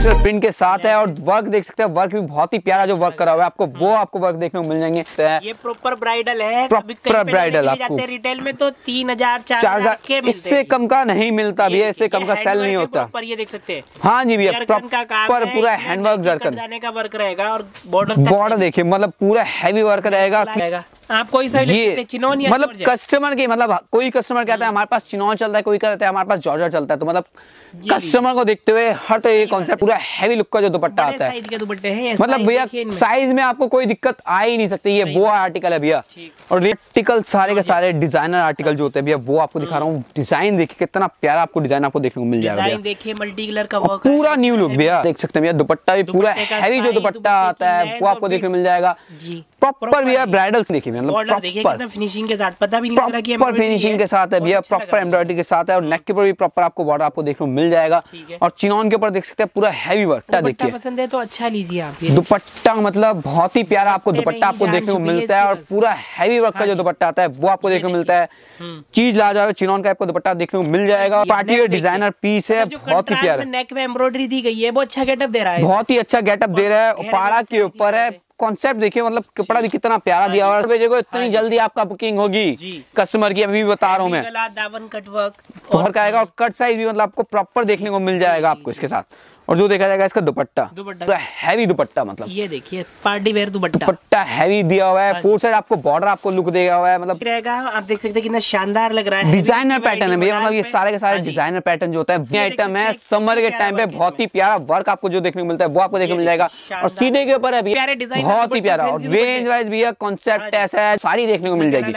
Digital print के साथ है और वर्क देख सकते हैं, वर्क भी बहुत ही प्यारा जो वर्क करा हुआ है आपको, वो आपको वर्क देखने को मिल जाएंगे। ये प्रॉपर ब्राइडल है, प्रॉपर ब्राइडल आपको रिटेल में तो 3000 4000 के मिलते हैं, इससे कम का नहीं मिलता भैया, इससे कम का सेल नहीं होता। पर ये देख सकते हैं, हाँ जी भैया, प्रॉपर पूरा हैंडवर्क जरकन जाने का वर्क रहेगा और बॉर्डर देखिए मतलब पूरा हैवी वर्क रहेगा। आप कोई सा ये चिनोन या मतलब कस्टमर की मतलब कोई कस्टमर कहता है हमारे पास चिनोन चलता है, कोई कहता है हमारे पास जॉर्जेट चलता है, तो मतलब कस्टमर को देखते हुए हर तरह के कॉन्सेप्ट, पूरा हैवी लुक का जो दुपट्टा आता है, साइज के दुपट्टे हैं, मतलब भैया साइज में आपको कोई दिक्कत आ ही नहीं सकती। ये वो आर्टिकल है भैया, और ये आर्टिकल सारे के सारे डिजाइनर आर्टिकल जो होते हैं भैया, वो आपको दिखा रहा हूँ। डिजाइन देखिए कितना प्यारा आपको डिजाइन आपको देखने को मिल जाएगा भैया, देखिए मल्टी कलर का वर्क, पूरा न्यू लुक भैया देख सकते हैं भैया। दुपट्टा भी पूरा हैवी जो दुपट्टा आता है वो आपको देखने को मिल जाएगा। प्रॉपर भैया ब्राइडल देखिए, मतलब प्रॉपर फिनिशिंग के साथ, पता भी नहीं लग रहा कि प्रॉपर फिनिशिंग के साथ है भैया, प्रॉपर एम्ब्रॉयडरी के साथ है, और नेक के ऊपर भी प्रॉपर आपको बॉर्डर आपको देखने को मिल जाएगा, और चिनॉन के ऊपर देख सकते हैं पूरा हैवी वर्क। देखिए पसंद है तो अच्छा लीजिए आप, दुपट्टा मतलब बहुत ही प्यारा आपको दुपट्टा आपको देखने को मिलता है, और पूरा हैवी वर्क का जो दुपट्टा आता है वो आपको देखने को मिलता है। चीज लाजवाब, चिनॉन का आपको दुपट्टा देखने को मिल जाएगा। पार्टी वेयर डिजाइनर पीस है, बहुत ही प्यारा, नेक में एम्ब्रॉयडरी दी गई है, वो अच्छा गेटअप दे रहा है, बहुत ही अच्छा गेटअप दे रहा है। पाड़ा के ऊपर है, कॉन्सेप्ट देखिए मतलब कपड़ा भी कितना प्यारा दिया हुआ है। भेजे को इतनी जल्दी आपका बुकिंग होगी कस्टमर की, अभी बता रहा हूँ मैं। दामन कट वर्क और आएगा, और कट साइज भी मतलब आपको प्रॉपर देखने को मिल जाएगा आपको इसके साथ। और जो देखा जाएगा इसका दुपट्टा पूरा हैवी दुपट्टा, मतलब ये देखिए पार्टी वेयर दुपट्टा हैवी दिया हुआ है। फोर साइड आपको बॉर्डर आपको लुक देगा हुआ है, मतलब रहेगा। आप देख सकते हैं कितना शानदार लग रहा है, डिजाइनर पैटर्न है भैया, मतलब ये सारे के सारे डिजाइनर पैटर्न जो होता है आइटम है। समर के टाइम पे बहुत ही प्यारा वर्क आपको जो देखने को मिलता है वो आपको देखने को मिल जाएगा, और सीधे के ऊपर है बहुत ही प्यारा, और रेंज वाइज भी कॉन्सेप्ट ऐसा है, सारी देखने को मिल जाएगी।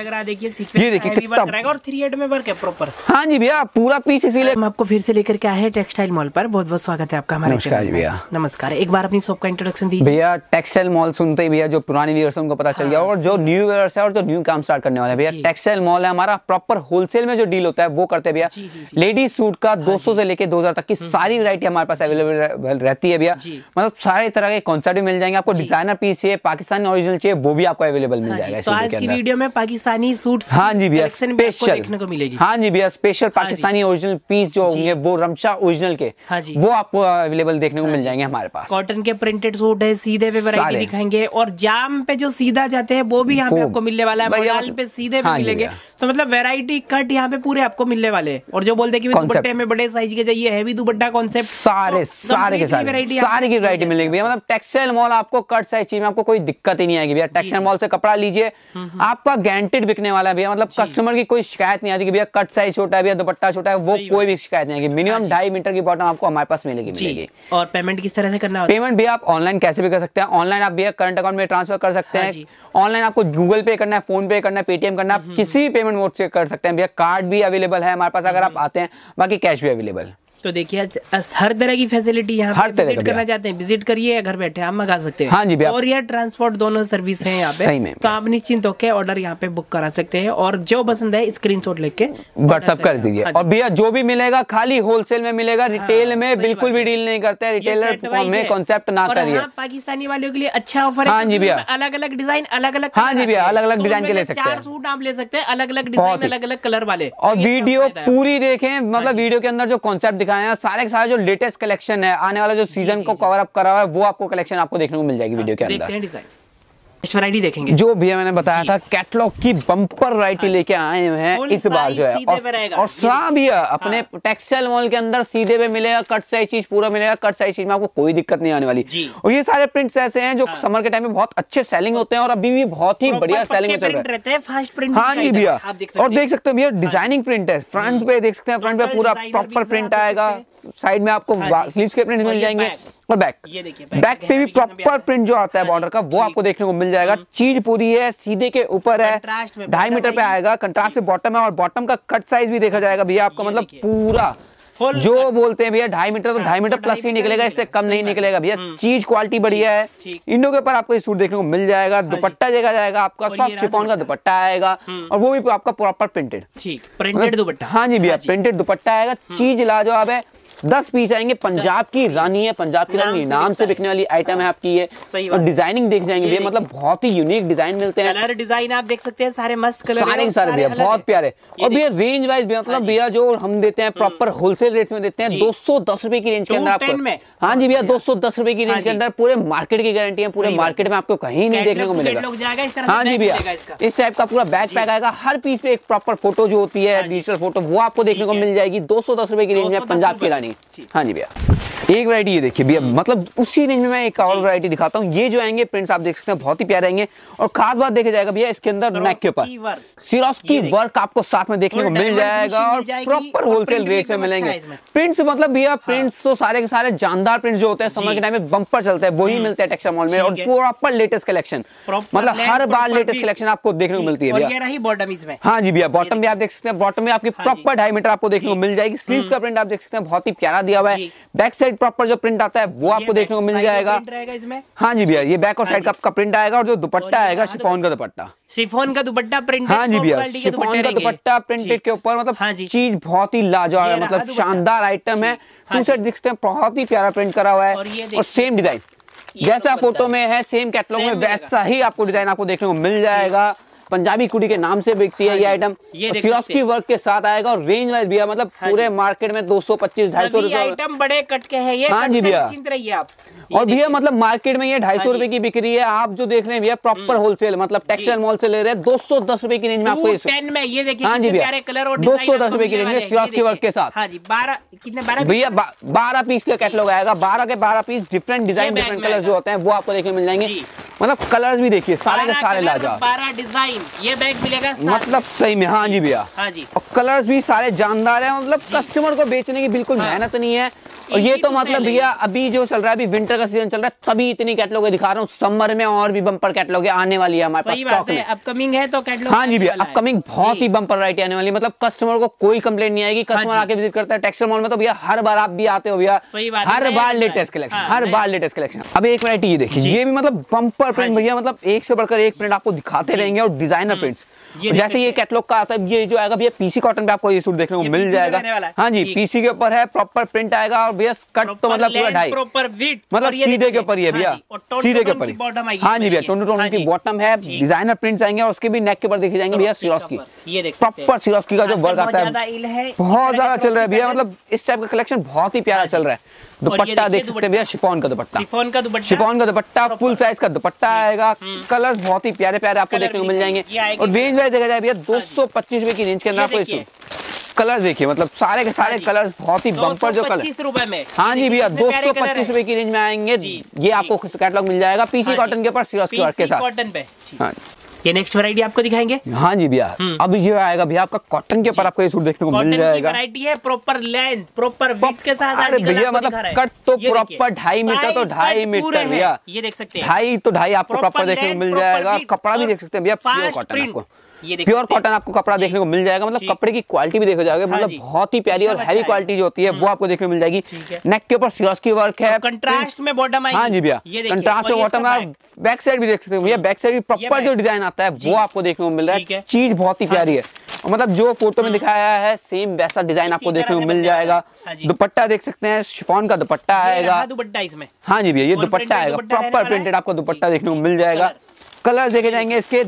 ये देखिए कितना, और 3/8 में वर्क है प्रॉपर। हाँ जी भैया, पूरा पीस इसीलिए हम आपको फिर से लेकर के आए हैं टेक्सटाइल मॉल पर। बहुत बहुत स्वागत है आपका हमारे चैनल में। नमस्कार, एक बार अपनी शॉप का इंट्रोडक्शन दीजिए भैया। टेक्सटाइल मॉल सुनते ही भैया जो पुरानी व्यूअर्स है उनको पता चल गया, और जो न्यू व्यूअर्स है और जो न्यू काम स्टार्ट करने वाले हैं भैया, टेक्सटाइल मॉल है हमारा। प्रॉपर होलसेल में जो डील होता है वो करते हैं भैया। लेडीज सूट का 200 से लेके 2000 तक की सारी वैरायटी हमारे पास अवेलेबल रहती है भैया, मतलब सारे तरह के कॉन्सेप्ट भी मिल जाएंगे आपको। डिजाइनर पीस चाहिए, पाकिस्तानी ओरिजिनल चाहिए, वो भी आपको अवेलेबल मिल जाएगा। तो आज की वीडियो में पाकिस्तानी सूट्स, हाँ जी भैया, स्पेशल देखने को मिलेगी। हाँ जी भैया, स्पेशल पाकिस्तानी ओरिजिनल पीस जो होंगे वो रमशा ओरिजिनल के, वो आपको अवेलेबल देखने को मिल जाएंगे हमारे पास। कॉटन के प्रिंटेड सूट है, सीधे पे वैरायटी दिखाएंगे, और जाम पे जो सीधा जाते हैं वो भी यहाँ पे आपको मिलने वाला है। बंगाल पे सीधे पे मिलेंगे, तो मतलब वैरायटी कट यहाँ पे पूरे आपको मिलने वाले हैं। और जो बोलते हैं कि दुपट्टे में बड़े साइज के चाहिए, हैवी दुपट्टा कॉन्सेप्ट, सारे सारे के सारे की वैरायटी मिलेगी भैया। मतलब टेक्सटाइल मॉल आपको कट साइज चाहिए, आपको कोई दिक्कत ही नहीं आएगी भैया। टेक्सटाइल मॉल से कपड़ा लीजिए, आपका गारंटेड बिकने वाला है भैया, मतलब कस्टमर की कोई शिकायत नहीं आती कि भैया कट साइज छोटा है, भैया दुपट्टा छोटा है, वो कोई भी शिकायत नहीं आएगी। मिनिमम 2.5 मीटर की बॉटम आपको हमारे पास मिलेगी। और पेमेंट किस तरह से करना है? पेमेंट भी आप ऑनलाइन कैसे भी कर सकते हैं। ऑनलाइन आप भैया करंट अकाउंट में ट्रांसफर कर सकते हैं, ऑनलाइन आपको गूगल पे करना है, फोन पे करना है, पेटीएम करना है, आप किसी भी पेमेंट मोड से कर सकते हैं भैया। कार्ड भी अवेलेबल है हमारे पास अगर आप आते हैं, बाकी कैश भी अवेलेबल। तो देखिए हर तरह की फैसिलिटी यहाँ पे विजिट करना चाहते हैं, विजिट करिए, घर बैठे आप मंगा सकते हैं। हाँ जी भैया, और ये ट्रांसपोर्ट दोनों सर्विस है यहाँ पे, सही में। तो आप निश्चिंत होकर ऑर्डर यहाँ पे बुक करा सकते हैं, और जो पसंद है स्क्रीनशॉट लेके व्हाट्सएप कर दीजिए। और भैया जो भी मिलेगा खाली होलसेल में मिलेगा, रिटेल में बिल्कुल भी डील नहीं करते हैं। रिटेलर में कॉन्सेप्ट ना करिए। पाकिस्तानी वालों के लिए अच्छा ऑफर है। हाँ जी भैया, अलग अलग डिजाइन, अलग अलग, हाँ जी भैया, अलग अलग डिजाइन के ले सकते हैं। 4 सूट आप ले सकते हैं, अलग अलग डिजाइन, अलग अलग कलर वाले। और वीडियो पूरी देखें, मतलब वीडियो के अंदर जो कॉन्सेप्ट दिखाए हैं सारे के सारे जो लेटेस्ट कलेक्शन है, आने वाला जो सीजन को कवर अप करा हुआ है, वो आपको कलेक्शन आपको देखने को मिल जाएगी वीडियो के अंदर। वैरायटी देखेंगे जो भैया मैंने बताया था, कैटलॉग की बम्पर वैरायटी लेके आए हुए हैं इस बार जो है। और सा भैया अपने टेक्सटाइल मॉल के अंदर सीधे पे मिलेगा, कट साइज चीज पूरा मिलेगा। कट साइज चीज में आपको कोई दिक्कत नहीं आने वाली। और ये सारे प्रिंट्स ऐसे हैं जो समर के टाइम में बहुत अच्छे सेलिंग होते हैं, और अभी भी बहुत ही बढ़िया सेलिंग में चल रहे हैं। फास्ट प्रिंट, हाँ जी भैया, और देख सकते हो भैया डिजाइनिंग प्रिंट है। फ्रंट पे देख सकते हैं, फ्रंट पे पूरा प्रॉपर प्रिंट आएगा, साइड में आपको स्लीव्स के प्रिंट मिल जाएंगे, और बैक पे भी प्रॉपर प्रिंट जो आता है बॉर्डर का, वो आपको देखने को मिल जाएगा। चीज पूरी है, सीधे के ऊपर है, 2.5 मीटर पे आएगा, कंट्रास्ट पे बॉटम है, और बॉटम का कट साइज भी देखा जाएगा भैया आपका, मतलब पूरा जो बोलते हैं भैया 2.5 मीटर, तो 2.5 मीटर प्लस ही निकलेगा, इससे कम नहीं निकलेगा भैया। चीज क्वालिटी बढ़िया है। इनों के ऊपर आपको ये सूट देखने को मिल जाएगा। दुपट्टा देखा जाएगा आपका, सॉफ्ट शिफॉन का दुपट्टा आएगा, और वो भी आपका प्रॉपर प्रिंटेड प्रिंटेड दुपट्टा। हाँ जी भैया, प्रिंटेड दुपट्टा आएगा। चीज लाजवाब है, 10 पीस आएंगे। पंजाब की रानी है, पंजाब की रानी नाम से बिकने वाली आइटम है आपकी ये। और डिजाइनिंग देख जाएंगे भैया, मतलब बहुत ही यूनिक डिजाइन मिलते हैं। कलर डिजाइन आप देख सकते हैं, सारे मस्त कलर, सारे भैया बहुत प्यारे। और भैया रेंज वाइज भैया मतलब भैया जो हम देते हैं प्रॉपर होलसेल रेट्स में देते हैं 210 रुपए की रेंज के अंदर आपको। हाँ जी भैया 210 रुपए की रेंज के अंदर पूरे मार्केट की गारंटी है, पूरे मार्केट में आपको कहीं नहीं देखने को मिलेगा। हाँ जी भैया इस टाइप का पूरा बैग पैक आएगा, हर पीस पे एक प्रॉपर फोटो जो होती है डिजिटल फोटो वो आपको देखने को मिल जाएगी 210 रुपए की रेंज में, पंजाब की रानी। हाँ जी भैया एक वैरायटी ये देखिए भैया, मतलब उसी रेंज में मैं एक और वैरायटी दिखाता हूँ। ये जो आएंगे प्रिंट्स आप देख सकते हैं बहुत ही प्यारे आएंगे। और खास बात देखा जाएगा भैया इसके अंदर नेक के ऊपर सिरोस्की वर्क आपको साथ में देखने को मिल जाएगा और प्रॉपर होलसेल रेट से मिलेंगे। प्रिंट्स मतलब भैया प्रिंट्स तो सारे के सारे जानदार प्रिंट्स जो होते हैं समर के टाइम में बम्पर चलते हैं वही मिलते हैं टेक्सटाइल मॉल में। और प्रॉपर लेटेस्ट कलेक्शन, मतलब हर बार लेटेस्ट कलेक्शन आपको देखने को मिलती है भैया। हाँ जी भैया बॉटम भी आप देख सकते हैं, बॉटम में आपकी प्रॉपर 2.5 मीटर आपको देखने को मिल जाएगी। स्लीव्स का प्रिंट आप देख सकते हैं बहुत ही प्यारा दिया हुआ है। बैक साइड प्रॉपर जो प्रिंट आता है वो आपको देखने को मिल जाएगा। हाँ जी भैया ये बैक और साइड का प्रिंट आएगा। और जो दुपट्टा आएगा शिफॉन का दुपट्टा, शिफॉन का दुपट्टा प्रिंट। हाँ जी भैया शिफॉन का दुपट्टा प्रिंटेड के ऊपर, मतलब चीज बहुत ही लाजवाब है, मतलब शानदार आइटम है। टू सेट दिखते हैं बहुत ही प्यारा प्रिंट करा हुआ है। और सेम डिजाइन जैसा फोटो में है सेम कैटलॉग में वैसा ही आपको डिजाइन आपको देखने को मिल जाएगा। पंजाबी कुड़ी के नाम से बिकती है ये आइटम। सिरोस्की वर्क के साथ आएगा और रेंज वाइज भैया मतलब पूरे मार्केट में 225-250 रुपए आइटम बड़े कट के है ये। हाँ जी भैया आप और भैया मतलब मार्केट में ये 250 रुपए की बिक रही है। आप जो देख रहे हैं भैया प्रॉपर होलसेल मतलब टेक्सटाइल मॉल से ले रहे हैं 210 रुपए की रेंज में आपको। 10 में ये देखिए हाँ जी भैया 210 रुपए की रेंज में सिरोस्की वर्क के साथ। हाँ जी 12 कितने 12 भैया 12 पीस का कैटलॉग आएगा। 12 के 12 piece different design different colour जो होते हैं वो आपको देखने को मिल जाएंगे। मतलब कलर्स भी देखिए सारे के सारे लाजवाब। 12 डिजाइन ये बैग मिलेगा मतलब सही में। हाँ जी भैया हाँ जी और कलर्स भी सारे जानदार हैं, मतलब कस्टमर को बेचने की बिल्कुल मेहनत नहीं है। और ये तो मतलब भैया अभी जो चल रहा है अभी विंटर का सीजन चल रहा है तभी इतनी कैटलॉग दिखा रहा हूँ। समर में और भी बम्पर कैटलॉग आने वाली है हमारे पास स्टॉक में। अपकमिंग है तो कैटलॉग। हाँ जी भैया अपकमिंग बहुत ही बम्पर वैरायटी आने वाली, मतलब कस्टमर को कोई कंप्लेंट नहीं आएगी। कस्टमर आके विजिट करता है टेक्सटाइल मॉल में तो भैया हर बार आप भी आते हो भैया, हर बार लेटेस्ट कलेक्शन, हर बार लेटेस्ट कलेक्शन। अब एक वैरायटी ये देखिए ये भी मतलब बम्पर प्रिंट भैया, मतलब एक से बढ़कर एक प्रिंट आपको दिखाते रहेंगे। और डिजाइनर प्रिंट्स जैसे ये कैटलॉग का आता है ये जो आएगा भैया पीसी कॉटन पे आपको ये सूट देखने को मिल जाएगा। हाँ जी पीसी के ऊपर है प्रॉपर प्रिंट आएगा और भैया कट तो मतलब पूरा 2.5 प्रॉपर विड्थ मतलब सीधे के ऊपर ही है भैया, सीधे के ऊपर। हाँ जी भैया टोन की बॉटम है, डिजाइनर प्रिंट्स आएंगे और उसके भी नेक के ऊपर देखे जाएंगे भैया सिरोस्की, प्रॉपर सिरोस्की का जो वर्क आता है बहुत ज्यादा चल रहा है भैया। मतलब इस टाइप का कलेक्शन बहुत ही प्यारा चल रहा है। दुपट्टा देख सकते हैं भैया शिफॉन का दुपट्टा, शिफॉन का दुपट्टा फुल साइज का दुपट्टा आएगा। कलर बहुत ही प्यारे प्यारे आपको देखने को मिल जाएंगे। और रेंज वाइज देखा जाए भैया 225 रुपए की रेंज के अंदर आपको कलर देखिए, मतलब सारे के सारे कलर बहुत ही बम्पर जो कलर। 225 रुपए में। हाँ जी भैया 225 रुपए की रेंज में आएंगे। ये आपको कैटलॉग मिल जाएगा पीसी कॉटन के ऊपर सिरोस्की वर्क के साथ। कॉटन पे ये नेक्स्ट वैरायटी आपको दिखाएंगे। हाँ जी भैया अब ये आएगा भैया आपका कॉटन के ऊपर आपको ये सूट देखने को मिल जाएगा। वैरायटी है प्रॉपर लेंथ प्रॉपर विड्थ के साथ। अरे भैया मतलब कट तो प्रॉपर 2.5 मीटर तो 2.5 मीटर भैया, ये देख सकते हैं 2.5 तो 2.5 आपको प्रॉपर देखने को मिल जाएगा। कपड़ा भी देख सकते हैं भैया प्योर कॉटन, आपको प्योर कॉटन आपको कपड़ा देखने को मिल जाएगा। मतलब कपड़े की क्वालिटी भी देखा जाएगा, मतलब बहुत ही प्यारी और हैवी क्वालिटी जो होती है वो आपको देखने को मिल जाएगी। नेक के ऊपर सिरोस्की वर्क है, कंट्रास्ट में बॉटम आएगी। हाँ जी भैया कंट्रास्ट में बॉटम है। बैक साइड भी देख सकते हैं भैया, बैक साइड भी प्रॉपर जो डिजाइन आता है वो आपको देखने को मिल रहा है। चीज बहुत ही प्यारी है, मतलब जो फोटो में दिखाया है सेम वैसा डिजाइन आपको देखने को मिल जाएगा। दुपट्टा देख सकते हैं शिफॉन का दुपट्टा आएगा। दुपट्टा इसमें हाँ जी भैया ये दुपट्टा आएगा प्रॉपर प्रिंटेड आपको दुपट्टा देखने को मिल जाएगा। कलर देखे जाएंगे इसके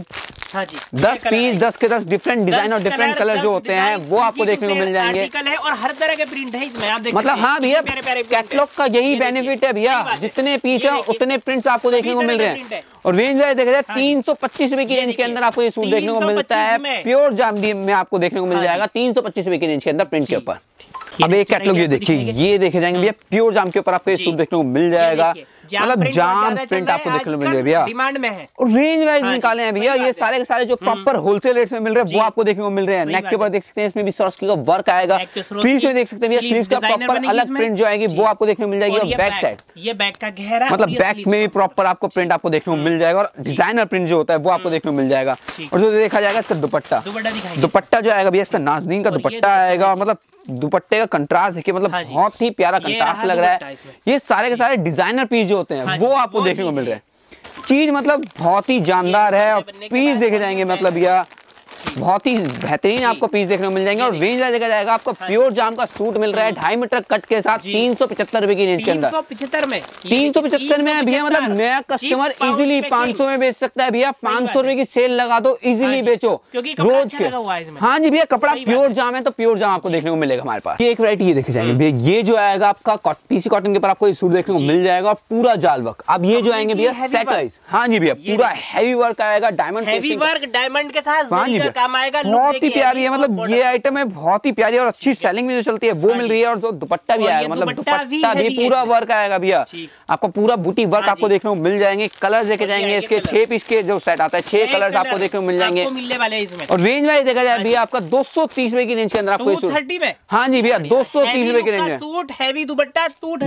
10 पीस 10 के 10 डिफरेंट डिजाइन और डिफरेंट कलर जो होते हैं वो आपको देखने को मिल जाएंगे। और हर तरह के प्रिंट है इसमें आप देख मतलब हाँ भैया कैटलॉग का यही बेनिफिट है भैया, जितने पीस है उतने प्रिंट्स आपको देखने को मिल रहे हैं। और रेंज वाइज देखा जाए 325 रुपए की रेंज के अंदर आपको ये सूट देखने को मिलता है। प्योर जामदी में आपको देखने को मिल जाएगा 325 रुपए की रेंज के अंदर प्रिंट के ऊपर। अब एक कैटलॉग ये देखिए ये देखे जाएंगे भैया प्योर जाम के ऊपर आपको ये सूट देखने को मिल जाएगा। मतलब जाम प्रिंट आपको देखने को मिल जाएगा भैया, डिमांड में है। और रेंज वाइज निकाले हैं भैया ये सारे के सारे जो प्रॉपर होलसेल रेट्स में मिल रहे हैं वो आपको देखने को मिल रहे हैं। नेक के ऊपर देख सकते हैं इसमें भी सिरोस्की का वर्क आएगा। स्लीव्स में देख सकते हैं भैया स्लीव्स का प्रॉपर अलग प्रिंट जो आएगी वो आपको देखने को मिल जाएगी। और बैक साइड ये बैक का घेरा मतलब बैक में भी प्रॉपर आपको प्रिंट आपको देखने को मिल जाएगा और डिजाइनर प्रिंट जो होता है वो आपको देखने को मिल जाएगा। और जो देखा जाएगा इसका दुपट्टा, दुपट्टा जो आएगा भैया इसका नाज़नीन का दुपट्टा आएगा। मतलब दुपट्टे का कंट्रास्ट देखिए, मतलब बहुत ही प्यारा कंट्रास्ट लग रहा है। ये सारे के सारे डिजाइनर पीस जो होते हैं वो आपको देखने को मिल रहे हैं। चीज मतलब बहुत ही जानदार है। और पीस देखे जाएंगे मतलब भैया बहुत ही बेहतरीन आपको पीस देखने को मिल जाएंगे। और रेंज देखा जाएगा आपको प्योर जाम का सूट मिल रहा है 2.5 मीटर कट के साथ 375 रुपए की रेंज के अंदर। 375 में 375 में भैया, मतलब नया कस्टमर इजीली 500 में बेच सकता है भैया। 500 रुपए की सेल लगा दो, इजीली बेचो रोज के। हाँ जी भैया, कपड़ा प्योर जाम है तो प्योर जाम आपको देखने को मिलेगा हमारे पास। ये एक वैरायटी ये देखे जाएंगे भैया, ये जो आएगा आपका पीसी कॉटन के ऊपर आपको ये सूट देखने को मिल जाएगा, पूरा जाल वर्क। अब ये जो आएंगे भैया सेट वाइज, हाँ जी भैया, पूरा हैवी वर्क आएगा, डायमंड डायमंड के साथ काम आएगा। बहुत ही प्यारी है, मतलब ये आइटम है बहुत ही प्यारी और अच्छी सेलिंग में जो चलती है वो मिल रही है। और जो दुपट्टा भी आएगा, मतलब दुपट्टा भी पूरा वर्क आएगा भैया, आपको पूरा बूटी वर्क आपको देखने को मिल जाएंगे। कलर देखे जाएंगे इसके 6 पीस के जो सेट आता है, 6 कलर्स आपको देखने को मिल जाएंगे। और रेंज वाइज देखा जाए भैया आपका 230 रुपए की रेंज के अंदर आपको 230 में, हाँ जी भैया 230 रुपए की रेंज में सूट हैवी दुपट्टा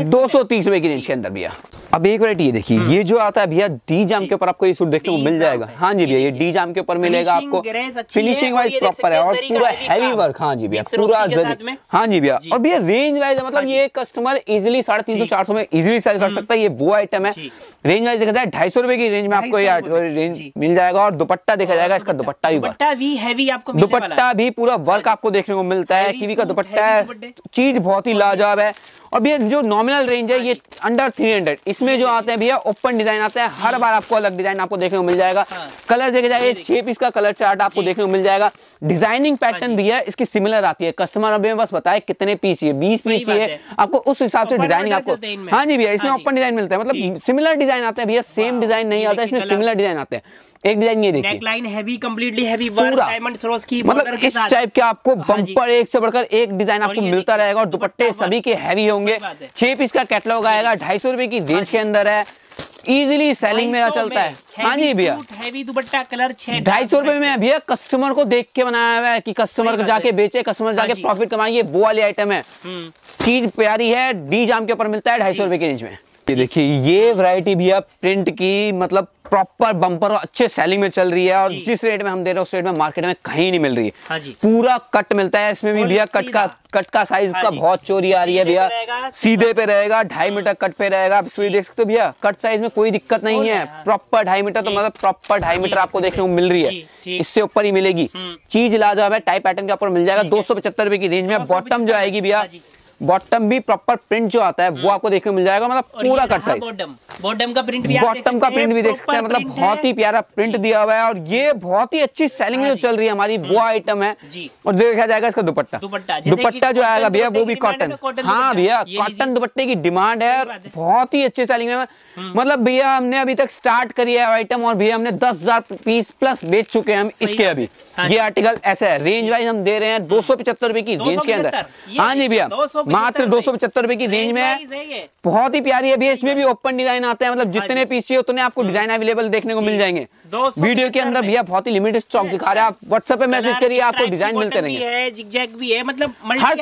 230 रुपए की रेंज के अंदर भैया। अब एक वैरायटी ये देखिए, ये जो आता है भैया डी जाम के ऊपर आपको ये सूट देखने को मिल जाएगा। हाँ जी भैया, ये डी जाम के ऊपर मिलेगा आपको, फिनिशिंग वाइज प्रॉपर है और पूरा हैवी वर्क। हाँ जी भैया, पूरा जरी। हाँ जी भैया, और भैया रेंज वाइज मतलब ये कस्टमर इजीली 350-400 में इजीली सेल कर सकता है। ये वो आइटम है। रेंज वाइज देखा जाए 250 रुपए की रेंज में आपको ये रेंज मिल जाएगा। और दुपट्टा देखा जाएगा, इसका दुपट्टा भी हैवी आपको, दुपट्टा भी पूरा वर्क आपको देखने को मिलता है। कीवी का दुपट्टा है, चीज बहुत ही लाजवाब है। और भैया जो नॉमिनल रेंज है ये अंडर 300, इसमें जो आते हैं भैया ओपन डिजाइन आता है, हर बार आपको अलग डिजाइन आपको देखने को मिल जाएगा। कलर देखे जाएगा 6 पीस का कलर चार्ट आपको देखने को मिल जाएगा। डिजाइनिंग पैटर्न भी है इसकी सिमिलर आती है। कस्टमर अभी बस बताए कितने पीस चाहिए, 20 पीस चाहिए आपको, उस हिसाब से डिजाइनिंग आपको। हाँ जी भैया, इसमें ओपन डिजाइन मिलता है, मतलब सिमिलर डिजाइन आता है भैया, सेम डिजाइन नहीं आता है इसमें, सिमिलर डिजाइन आते हैं। एक डिजाइन ये देखिए, neckline heavy, completely heavy work, diamond सरोज की मतलब इस टाइप के आपको बम्पर एक से बढ़कर एक डिजाइन आपको मिलता रहेगा। और दुपट्टे सभी के हैवी होंगे। 6 पीस का कैटलॉग आएगा, 250 रुपए की रेंज के अंदर है, इजीली सेलिंग में चलता है। हाँ जी भैया, हैवी दुपट्टा कलर 250 रुपए में भैया कस्टमर को देख के बनाया हुआ है कि कस्टमर को जाके बेचे, कस्टमर जाके प्रॉफिट कमाए, ये वो वाली आइटम है। चीज प्यारी है, डी जाम के ऊपर मिलता है 250 रुपए की रेंज में। ये देखिए, ये वैरायटी भैया प्रिंट की मतलब प्रॉपर बम्पर और अच्छे सेलिंग में चल रही है। और जिस रेट में हम दे रहे हैं उस रेट में मार्केट में कहीं नहीं मिल रही है। हाँ पूरा कट मिलता है इसमें भी भैया, कट का साइज का बहुत चोरी आ रही है भैया, सीधे पे रहेगा, 2.5 मीटर कट पे रहेगा। आप इसमें देख सकते हो भैया, कट साइज में कोई दिक्कत नहीं है, प्रॉपर 2.5 मीटर, तो मतलब प्रॉपर 2.5 मीटर आपको देखने को मिल रही है, इससे ऊपर ही मिलेगी। चीज लाजवाब है, टाइप पैटर्न के ऊपर मिल जाएगा 275 रुपए की रेंज में। बॉटम जो आएगी भैया, बॉटम भी प्रॉपर प्रिंट जो आता है वो आपको देखने को मिल जाएगा, मतलब पूरा कट साइज। बॉटम का प्रिंट भी देख सकते हैं, मतलब बहुत ही प्यारा प्रिंट दिया हुआ है। और ये बहुत ही अच्छी सेलिंग में जो चल रही है हमारी वो आइटम है। और देखा जाएगा इसका दुपट्टा जो आएगा भैया वो भी कॉटन। हाँ भैया, कॉटन दुपट्टे की डिमांड है, बहुत ही अच्छी सेलिंग में। मतलब भैया हमने अभी तक स्टार्ट करी है आइटम, और भैया हमने 10,000 पीस प्लस बेच चुके हैं हम इसके अभी। ये आर्टिकल ऐसा है, रेंज वाइज हम दे रहे हैं 275 रुपए की रेंज के अंदर। हाँ जी भैया, मात्र 275 रुपए की रेंज में, बहुत ही प्यारी है भैया। इसमें भी ओपन डिजाइन आते हैं, मतलब जितने पीस चाहिए उतने आपको डिजाइन अवेलेबल देखने को मिल जाएंगे। वीडियो के अंदर भैया बहुत ही लिमिटेड स्टॉक दिखा रहे हैं, आप व्हाट्सएप पे मैसेज करिए, आपको डिजाइन मिलते रहेंगे। जिगजैग भी है, मतलब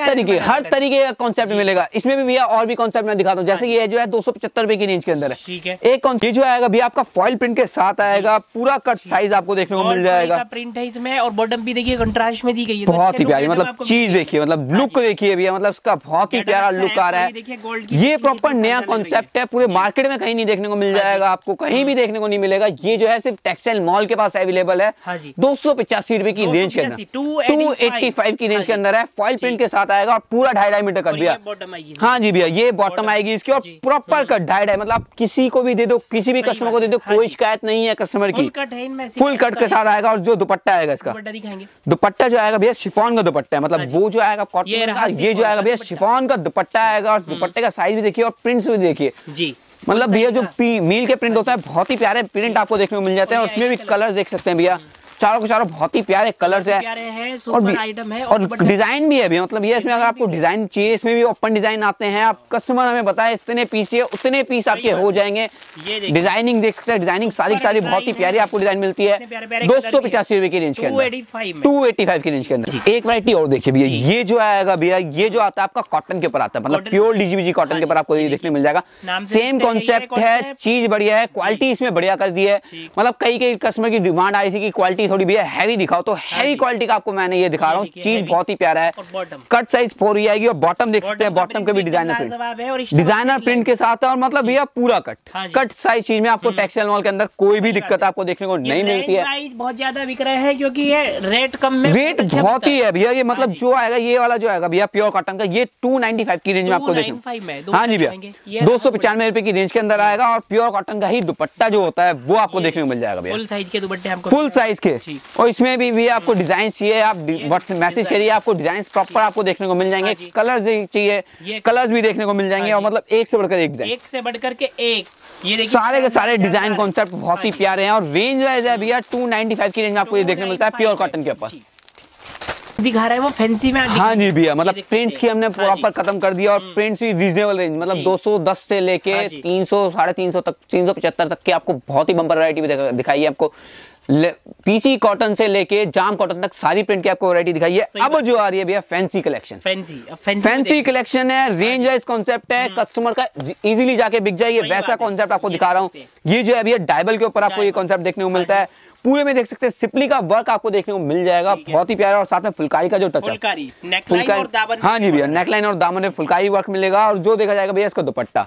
हर तरीके का कॉन्सेप्ट मिलेगा इसमें भी भैया। और भी कॉन्सेप्ट मैं दिखाता हूँ, जैसे ये जो है 275 रुपए की रेंज के अंदर है। एक ये जो आएगा भैया आपका फॉइल प्रिंट के साथ आएगा, पूरा कट साइज आपको देखने को मिल जाएगा। प्रिंट है इसमें, और बॉटम भी देखिए कंट्रास्ट में दी गई है, बहुत ही प्यारी, मतलब चीज देखिए, मतलब लुक देखिए भैया, मतलब इसका बहुत ही प्यारा लुक आ रहा है। ये प्रॉपर नया कॉन्सेप्ट है, पूरे मार्केट में कहीं नहीं देखने को मिल जाएगा, आपको कहीं भी देखने को नहीं मिलेगा। ये जो है सिर्फ टेक्सटाइल मॉल के पास अवेलेबल है। 285 रुपए की रेंज के अंदर, 285 की रेंज के अंदर है। फॉइल प्रिंट के साथ आएगा और पूरा 2.5 मीटर कट भैया। हाँ जी भैया, ये बॉटम आएगी इसकी, और प्रॉपर कट 2.5, मतलब किसी को भी दे दो, किसी भी कस्टमर को दे दो, कोई शिकायत नहीं है कस्टमर की। फुल कट के साथ आएगा। और जो दुपट्टा आएगा इसका, दुपट्टा जो आएगा भैया शिफॉन का दुपट्टा है, मतलब वो जो आएगा कॉटन का, ये जो आएगा भैया शिफॉन का दुपट्टा आएगा। और दुपट्टे का साइज भी देखिए और प्रिंट्स भी देखिए जी, मतलब भैया जो मील के प्रिंट होता है बहुत ही प्यारे प्रिंट आपको देखने को मिल जाते हैं। और उसमें भी कलर्स देख सकते हैं भैया, चारों के चारों बहुत ही प्यारे कलर्स है, और डिजाइन भी है भैया, मतलब ये इसमें अगर आपको डिजाइन चाहिए इसमें भी ओपन डिजाइन आते हैं। आप कस्टमर हमें बताए इतने पीस चाहिए उतने पीस आपके हो जाएंगे। डिजाइनिंग देख सकते हैं, डिजाइनिंग सारी की सारी बहुत ही प्यारी आपको डिजाइन मिलती है 285 रुपए की रेंज के अंदर, 285 की रेंज के अंदर। एक वैरायटी और देखिए भैया, ये जो आएगा भैया, ये जो आता है आपका कॉटन के ऊपर आता है, मतलब प्योर डीजीबीजी कॉटन के ऊपर आपको ये देखने मिल जाएगा। सेम कॉन्सेप्ट है, चीज बढ़िया है, क्वालिटी इसमें बढ़िया कर दी है। मतलब कई कस्टमर की डिमांड आ रही थी कि क्वालिटी थोड़ी भैया हैवी दिखाओ, तो हैवी क्वालिटी का आपको मैंने ये दिखा रहा हूँ। चीज बहुत ही प्यारा है, कट साइज 4 आएगी और बॉटम देख सकते हैं, बॉटम के भी डिजाइनर प्रिंट के साथ है। और मतलब भैया पूरा कट साइज चीज में आपको टेक्सटाइल मॉल के अंदर कोई भी दिक्कत आपको देखने को नहीं मिलती है। बहुत ज्यादा बिक रहा है क्योंकि ये रेट कम में, रेट बहुत ही है भैया। ये मतलब जो आएगा ये वाला जो आएगा भैया प्योर कॉटन का, ये 295 की रेंज में आपको देखने, हाँ जी भैया 295 रुपए की रेंज के अंदर आएगा। और प्योर कॉटन का ही दुपट्टा जो होता है वो आपको देखने को मिल जाएगा भैया, फुल साइज के दुपट्टे हमको, फुल साइज के। और इसमें भी भैया आपको डिजाइन चाहिए, आप मैसेज करिए, आपको डिजाइन प्रॉपर आपको देखने को मिल जाएंगे। कलर्स चाहिए, कलर्स भी देखने को मिल जाएंगे। और मतलब एक से बढ़कर एक डिजाइन, एक से बढ़कर के एक, ये देखिए सारे के सारे डिजाइन कॉन्सेप्ट बहुत ही प्यारे हैं। और रेंज वाइज है भैया 295 की रेंज में आपको ये देखने मिलता है प्योर कॉटन के ऊपर। दिखा रहा है वो फैंसी में। हाँ जी भैया, मतलब प्रिंट्स की हमने प्रॉपर खत्म कर दिया। और प्रिंट्स भी रीजनेबल रेंज, मतलब 210 से लेके 300 350 तक, 375 तक की आपको बहुत ही बम्पर वैरायटी भी दिखाई है। आपको पीसी कॉटन से लेके जाम कॉटन तक सारी प्रिंट की आपको वैरायटी दिखाई है। अब जो आ रही है भैया फैंसी कलेक्शन, फैंसी कलेक्शन है, रेंज वाइज कॉन्सेप्ट है, कस्टमर का इजीली जाके बिक जाए, ये वैसा कॉन्सेप्ट आपको दिखा रहा हूँ। ये जो है भैया डायबल के ऊपर आपको ये कॉन्सेप्ट देखने को मिलता है। पूरे में देख सकते हैं सिपली का वर्क आपको देखने को मिल जाएगा, बहुत ही प्यारा। और साथ में फुलकारी का जो टच है, हाँ जी भैया नेकलाइन और दामन में फुलकारी वर्क मिलेगा। और जो देखा जाएगा भैया इसका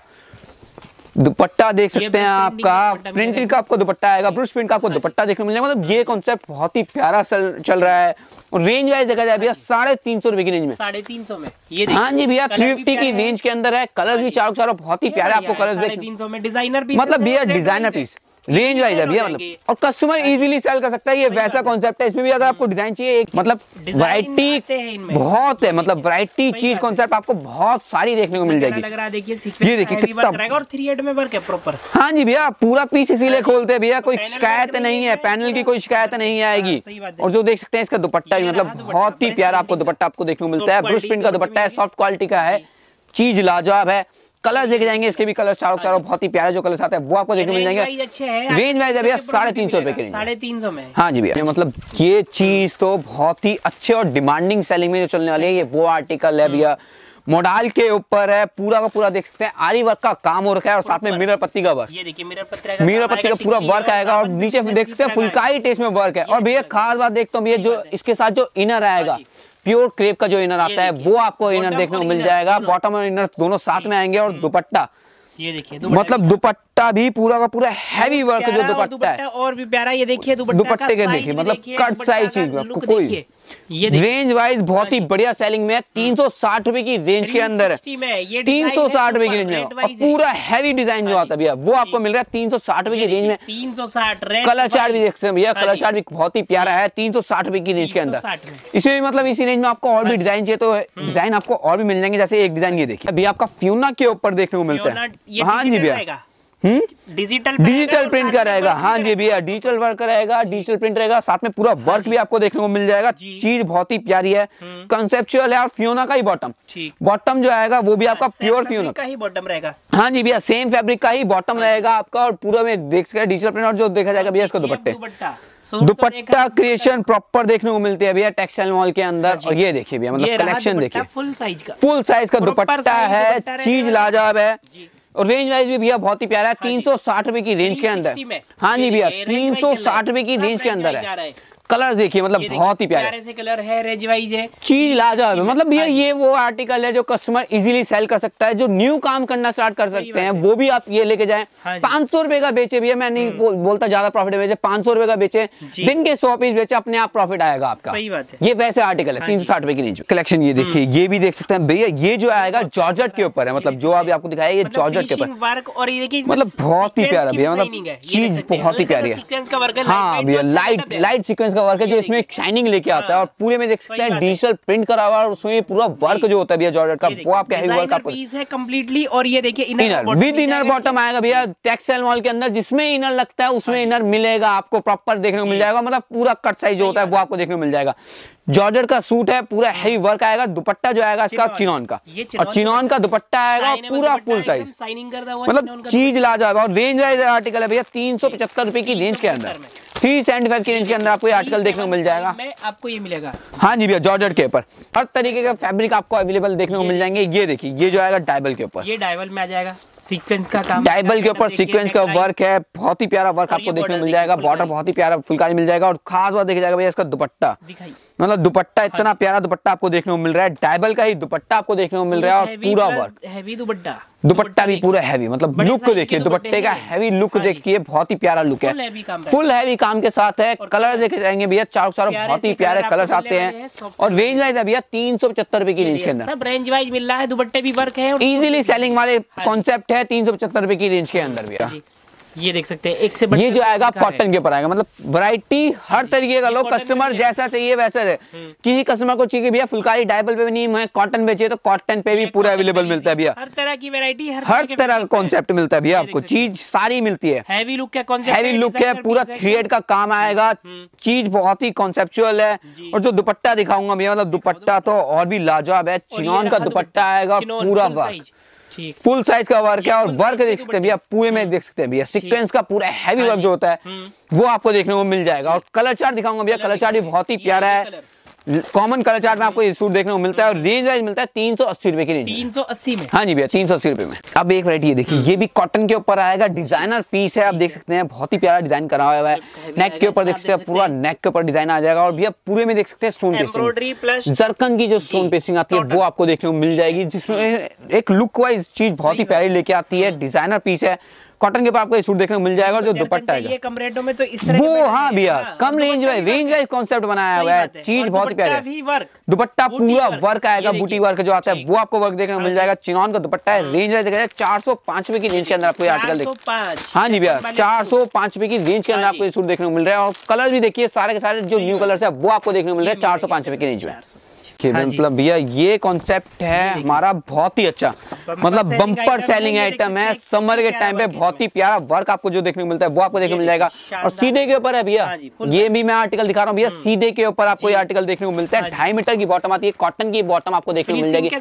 दुपट्टा देख सकते हैं, आपका प्रिंटेड का आपको दुपट्टा आएगा, ब्रुश प्रिंट का आपको दुपट्टा देखने को मिलेगा। मतलब ये कॉन्सेप्ट बहुत ही प्यारा चल रहा है। और रेंज वाइज देखा जाए भैया 350 रुपए की रेंज में, 350 में ये हाँ जी भैया 350 की रेंज के अंदर है। कलर भी चारों बहुत ही प्यारे आपको कलर देखने, 350 में डिजाइनर पीस, मतलब भैया डिजाइनर पीस रेंज वाइज है भैया, मतलब और कस्टमर इजीली सेल कर सकता है। ये वैसा कॉन्सेप्ट है, इसमें भी अगर आपको डिजाइन चाहिए एक, मतलब वैरायटी बहुत है, मतलब वैरायटी चीज कॉन्सेप्ट आपको बहुत सारी देखने को मिल जाएगी। ये देखिए कितना, और 3/8 में वर्क है प्रॉपर। हाँ जी भैया पूरा पीस इसीलिए खोलते हैं भैया, कोई शिकायत नहीं है, पैनल की कोई शिकायत नहीं आएगी। और जो देख सकते हैं इसका दुपट्टा भी मतलब बहुत ही प्यारा आपको दुपट्टा आपको देखने को मिलता है। ब्रुश प्रिंट का दुपट्टा है, सॉफ्ट क्वालिटी का है, चीज लाजवाब है। कलर देखे जाएंगे, इसके भी कलर चारों बहुत ही प्यारे जो कलर आते हैं वो आपको देखने को मिल जाएंगे। रेंज वाइज है भैया 350 रुपए के, 350 में। हाँ जी भैया, मतलब ये चीज तो बहुत ही अच्छे और डिमांडिंग सेलिंग में जो चलने वाली है, ये वो आर्टिकल है भैया। मॉडल के ऊपर है, पूरा का पूरा देख सकते हैं आरी वर्क का काम हो रखा है। और साथ में मिरर पत्ती का वर्क, ये देखिए मिरर पत्ती का पूरा वर्क आएगा। और नीचे देख सकते हैं फुलकारी टेस्ट में वर्क है। और भैया खास बात देखता हूँ भैया, जो इसके साथ जो इनर आएगा, प्योर क्रेप का जो इनर आता है वो आपको इनर देखने को मिल जाएगा। बॉटम और इनर दोनों साथ में आएंगे। और दुपट्टा, ये देखिए मतलब दुपट्टा भी पूरा का पूरा हैवी वर्क जो दुपट्टा है, और भी प्यारा। ये देखिए दुपट्टे के देखिए, मतलब कट साइज चीज आपको कोई ये रेंज वाइज बहुत ही बढ़िया सेलिंग में है। 360 रुपए की रेंज के अंदर है, 360 रुपए की रेंज में। और पूरा हैवी डिजाइन जो आता है भैया वो आपको मिल रहा है 360 रुपए की रेंज में। 360 कलर चार्ट भी देख सकते हैं भैया, कलर चार्ट भी बहुत ही प्यारा है 360 रुपए की रेंज के अंदर। इसमें भी मतलब इसी रेंज में आपको और भी डिजाइन चाहिए तो डिजाइन आपको और भी मिल जाएंगे। जैसे एक डिजाइन ये देखिए अभी आपका फ्यूना के ऊपर देखने को मिलता है, हाँ जी भैया डिजिटल प्रिंट का रहेगा। हाँ जी भैया डिजिटल वर्क रहेगा, डिजिटल प्रिंट रहेगा, साथ में पूरा वर्क भी आपको देखने को मिल जाएगा। चीज बहुत ही प्यारी है, कंसेप्चुअल है। और फियोना का ही बॉटम जो आएगा वो भी आपका प्योर फियोना का ही बॉटम रहेगा। हाँ जी भैया सेम फैब्रिक का ही बॉटम रहेगा आपका। और पूरा में देख सकते हैं डिजिटल प्रिंट। और जो देखा जाएगा भैया इसको दुपट्टा क्रिएशन प्रॉपर देखने को मिलती है भैया टेक्सटाइल मॉल के अंदर। और ये देखिए भैया मतलब कलेक्शन देखिए, फुल साइज का दुपट्टा है, चीज लाजवाब है। और रेंज वाइज भी भैया बहुत ही प्यारा है, 360 रुपए की रेंज के अंदर। हाँ जी भैया 360 रुपए की रेंज के अंदर है। कलर देखिए मतलब बहुत ही प्यारे से कलर है, रेंज वाइज है, चीज लाजवाब है। मतलब भैया ये वो आर्टिकल है जो कस्टमर इजीली सेल कर सकता है, जो न्यू काम करना स्टार्ट कर सकते हैं वो भी आप ये लेके जाएं। 500 रुपए का बेचे भैया, मैं नहीं बोलता ज्यादा प्रॉफिट बेचे, 500 रुपए का बेचे, दिन के 100 पीस बेचे, अपने आप प्रॉफिट आएगा आपका। सही बात है। ये वैसे आर्टिकल है 360 रुपए की रेंज कलेक्शन। ये देखिए ये भी देख सकते हैं भैया, ये जो आएगा जॉर्जेट के ऊपर है, मतलब जो अभी आपको दिखाया ये जॉर्जेट के ऊपर, और ये देखिए मतलब बहुत ही प्यारा भैया, मतलब चीज बहुत ही प्यारी है। हाँ भैया लाइट सीक्वेंस का वर्क है जो इसमें शाइनिंग लेके आता है। और पूरे में देख सकते हैं डिजिटल प्रिंट करा हुआ है। और उसमें पूरा वर्क जो होता है भैया जॉर्जेट का वो आपका हैवी वर्क आपको पीस है कंप्लीटली। और ये देखिए इनर विद इनर बॉटम आएगा भैया टेक्सटाइल मॉल के अंदर, जिसमें इनर लगता है उसमें इनर मिलेगा आपको, प्रॉपर देखने को मिल जाएगा। मतलब पूरा कट साइज जो होता है वो आपको देखने को मिल जाएगा। जॉर्जेट का सूट है, पूरा हैवी वर्क आएगा। दुपट्टा जो आएगा इसका चिनॉन का, और चिनॉन का दुपट्टा आएगा पूरा फुल साइज, मतलब चीज लाजवाब। और रेंज वाइज आर्टिकल है भैया 375 रुपए की रेंज के अंदर, 375 की रेंज के अंदर आपको ये आर्टिकल देखने को मिल जाएगा। आपको ये मिलेगा। हाँ जी भैया, जॉर्जेट के ऊपर हर तरीके का फैब्रिक आपको अवेलेबल देखने को मिल जाएंगे। ये देखिए, ये जो आएगा डायबल के ऊपर, ये डायबल में आ जाएगा, सीक्वेंस का काम, डायबल के ऊपर सीक्वेंस का वर्क है, बहुत ही प्यारा वर्क आपको देखने को मिल जाएगा। बॉर्डर बहुत ही प्यारा फुलकारी मिल जाएगा। और खास बात देखा जाएगा भैया इसका दुपट्टा, मतलब दुपट्टा इतना प्यारा दुपट्टा आपको देखने को मिल रहा है। डायबल का ही दुपट्टा आपको देखने को मिल रहा है और पूरा वर्क, हैवी दुपट्टा, दुपट्टा भी पूरा हैवी, मतलब लुक देखिए, दुपट्टे का हैवी लुक देखिए, बहुत ही प्यारा लुक है, फुल हैवी काम के साथ है। कलर देखे जाएंगे भैया, चारों बहुत ही प्यारे कलर्स आते हैं। और रेंज वाइज है भैया 375 रुपए की रेंज के अंदर, सब रेंज वाइज मिल रहा है, दुपट्टे भी वर्क है, इजीली सेलिंग वाले कॉन्सेप्ट है 375 रुपए की रेंज के अंदर भैया। ये देख सकते हैं, एक से ये जो आएगा कॉटन के ऊपर आएगा, मतलब वैरायटी हर तरीके का लो, कस्टमर जैसा चाहिए वैसा है। किसी कस्टमर को चाहिए भैया फुलकारी डायबल पे भी नहीं है, कॉटन पे चाहिए तो कॉटन पे भी पूरा अवेलेबल मिलता है भैया। हर तरह की वैरायटी, हर तरह का कॉन्सेप्ट मिलता है भैया, आपको चीज सारी मिलती है। हैवी लुक का कॉन्सेप्ट, हैवी लुक है, पूरा थ्रेड का काम आएगा, चीज बहुत ही कॉन्सेप्चुअल है। और जो दुपट्टा दिखाऊंगा भैया, मतलब दुपट्टा तो और भी लाजवाब है। चिनॉन का दुपट्टा आएगा, पूरा वर्क, फुल साइज का वर्क है। और वर्क देख सकते हैं भैया, पूरे में देख सकते हैं भैया, सीक्वेंस का पूरा हैवी वर्क जो होता है वो आपको देखने को मिल जाएगा। और कलर चार्ट दिखाऊंगा भैया, कलर चार्ट भी बहुत ही प्यारा है, कॉमन कलर चार्ट में आपको ये सूट देखने को मिलता है। और रेंज वाइज मिलता है 380 रुपए की रेंज, 380 में। हाँ जी भैया, 380 रुपए में। अब एक वैरायटी ये देखिए, ये भी कॉटन के ऊपर आएगा, डिजाइनर पीस है, आप देख सकते हैं, बहुत ही प्यारा डिजाइन करा हुआ है। नेक के ऊपर देख सकते हैं, पूरा नेक के ऊपर डिजाइन आ जाएगा। और भैया पूरे में देख सकते हैं स्टोन पेस्टिंग, जरकन की जो स्टोन पेस्टिंग आती है वो आपको देखने को मिल जाएगी, जिसमें एक लुक वाइज चीज बहुत ही प्यारी लेके आती है। डिजाइनर पीस है, कॉटन के ऊपर आपको ये सूट देखने को मिल जाएगा। और जो दुपट्टा है कम रेटों में तो इस तरह वो, हाँ भैया, कम रेंज वाइज कॉन्सेप्ट बनाया हुआ है, चीज बहुत ही प्यारी है। दुपट्टा पूरा वर्क आएगा, बूटी वर्क जो आता है वो आपको वर्क देखने को मिल जाएगा। चिनॉन का दुपट्टा है, रेंज वाइज देखा जाए 405 रुपए की रेंज के अंदर आपको ये आर्टिकल देखिए। हाँ जी भैया, 405 रुपए की रेंज के अंदर आपको ये सूट देखने को मिल रहा है। और कलर भी देखिए, सारे के सारे जो न्यू कलर्स है वो आपको देखने को मिल रहा है 405 रुपए की रेंज में। मतलब भैया ये कॉन्सेप्ट है हमारा बहुत ही अच्छा, मतलब बम्पर सेलिंग आइटम है। समर के टाइम पे बहुत ही प्यारा वर्क आपको जो देखने को मिलता है वो आपको देखने को मिल जाएगा। और सीधे के ऊपर है भैया, ये भी मैं आर्टिकल दिखा रहा हूँ भैया, सीधे के ऊपर आपको ये आर्टिकल देखने को मिलता है। 2.5 मीटर की बॉटम आती है, कॉटन की बॉटम आपको देखने को मिल जाएगी।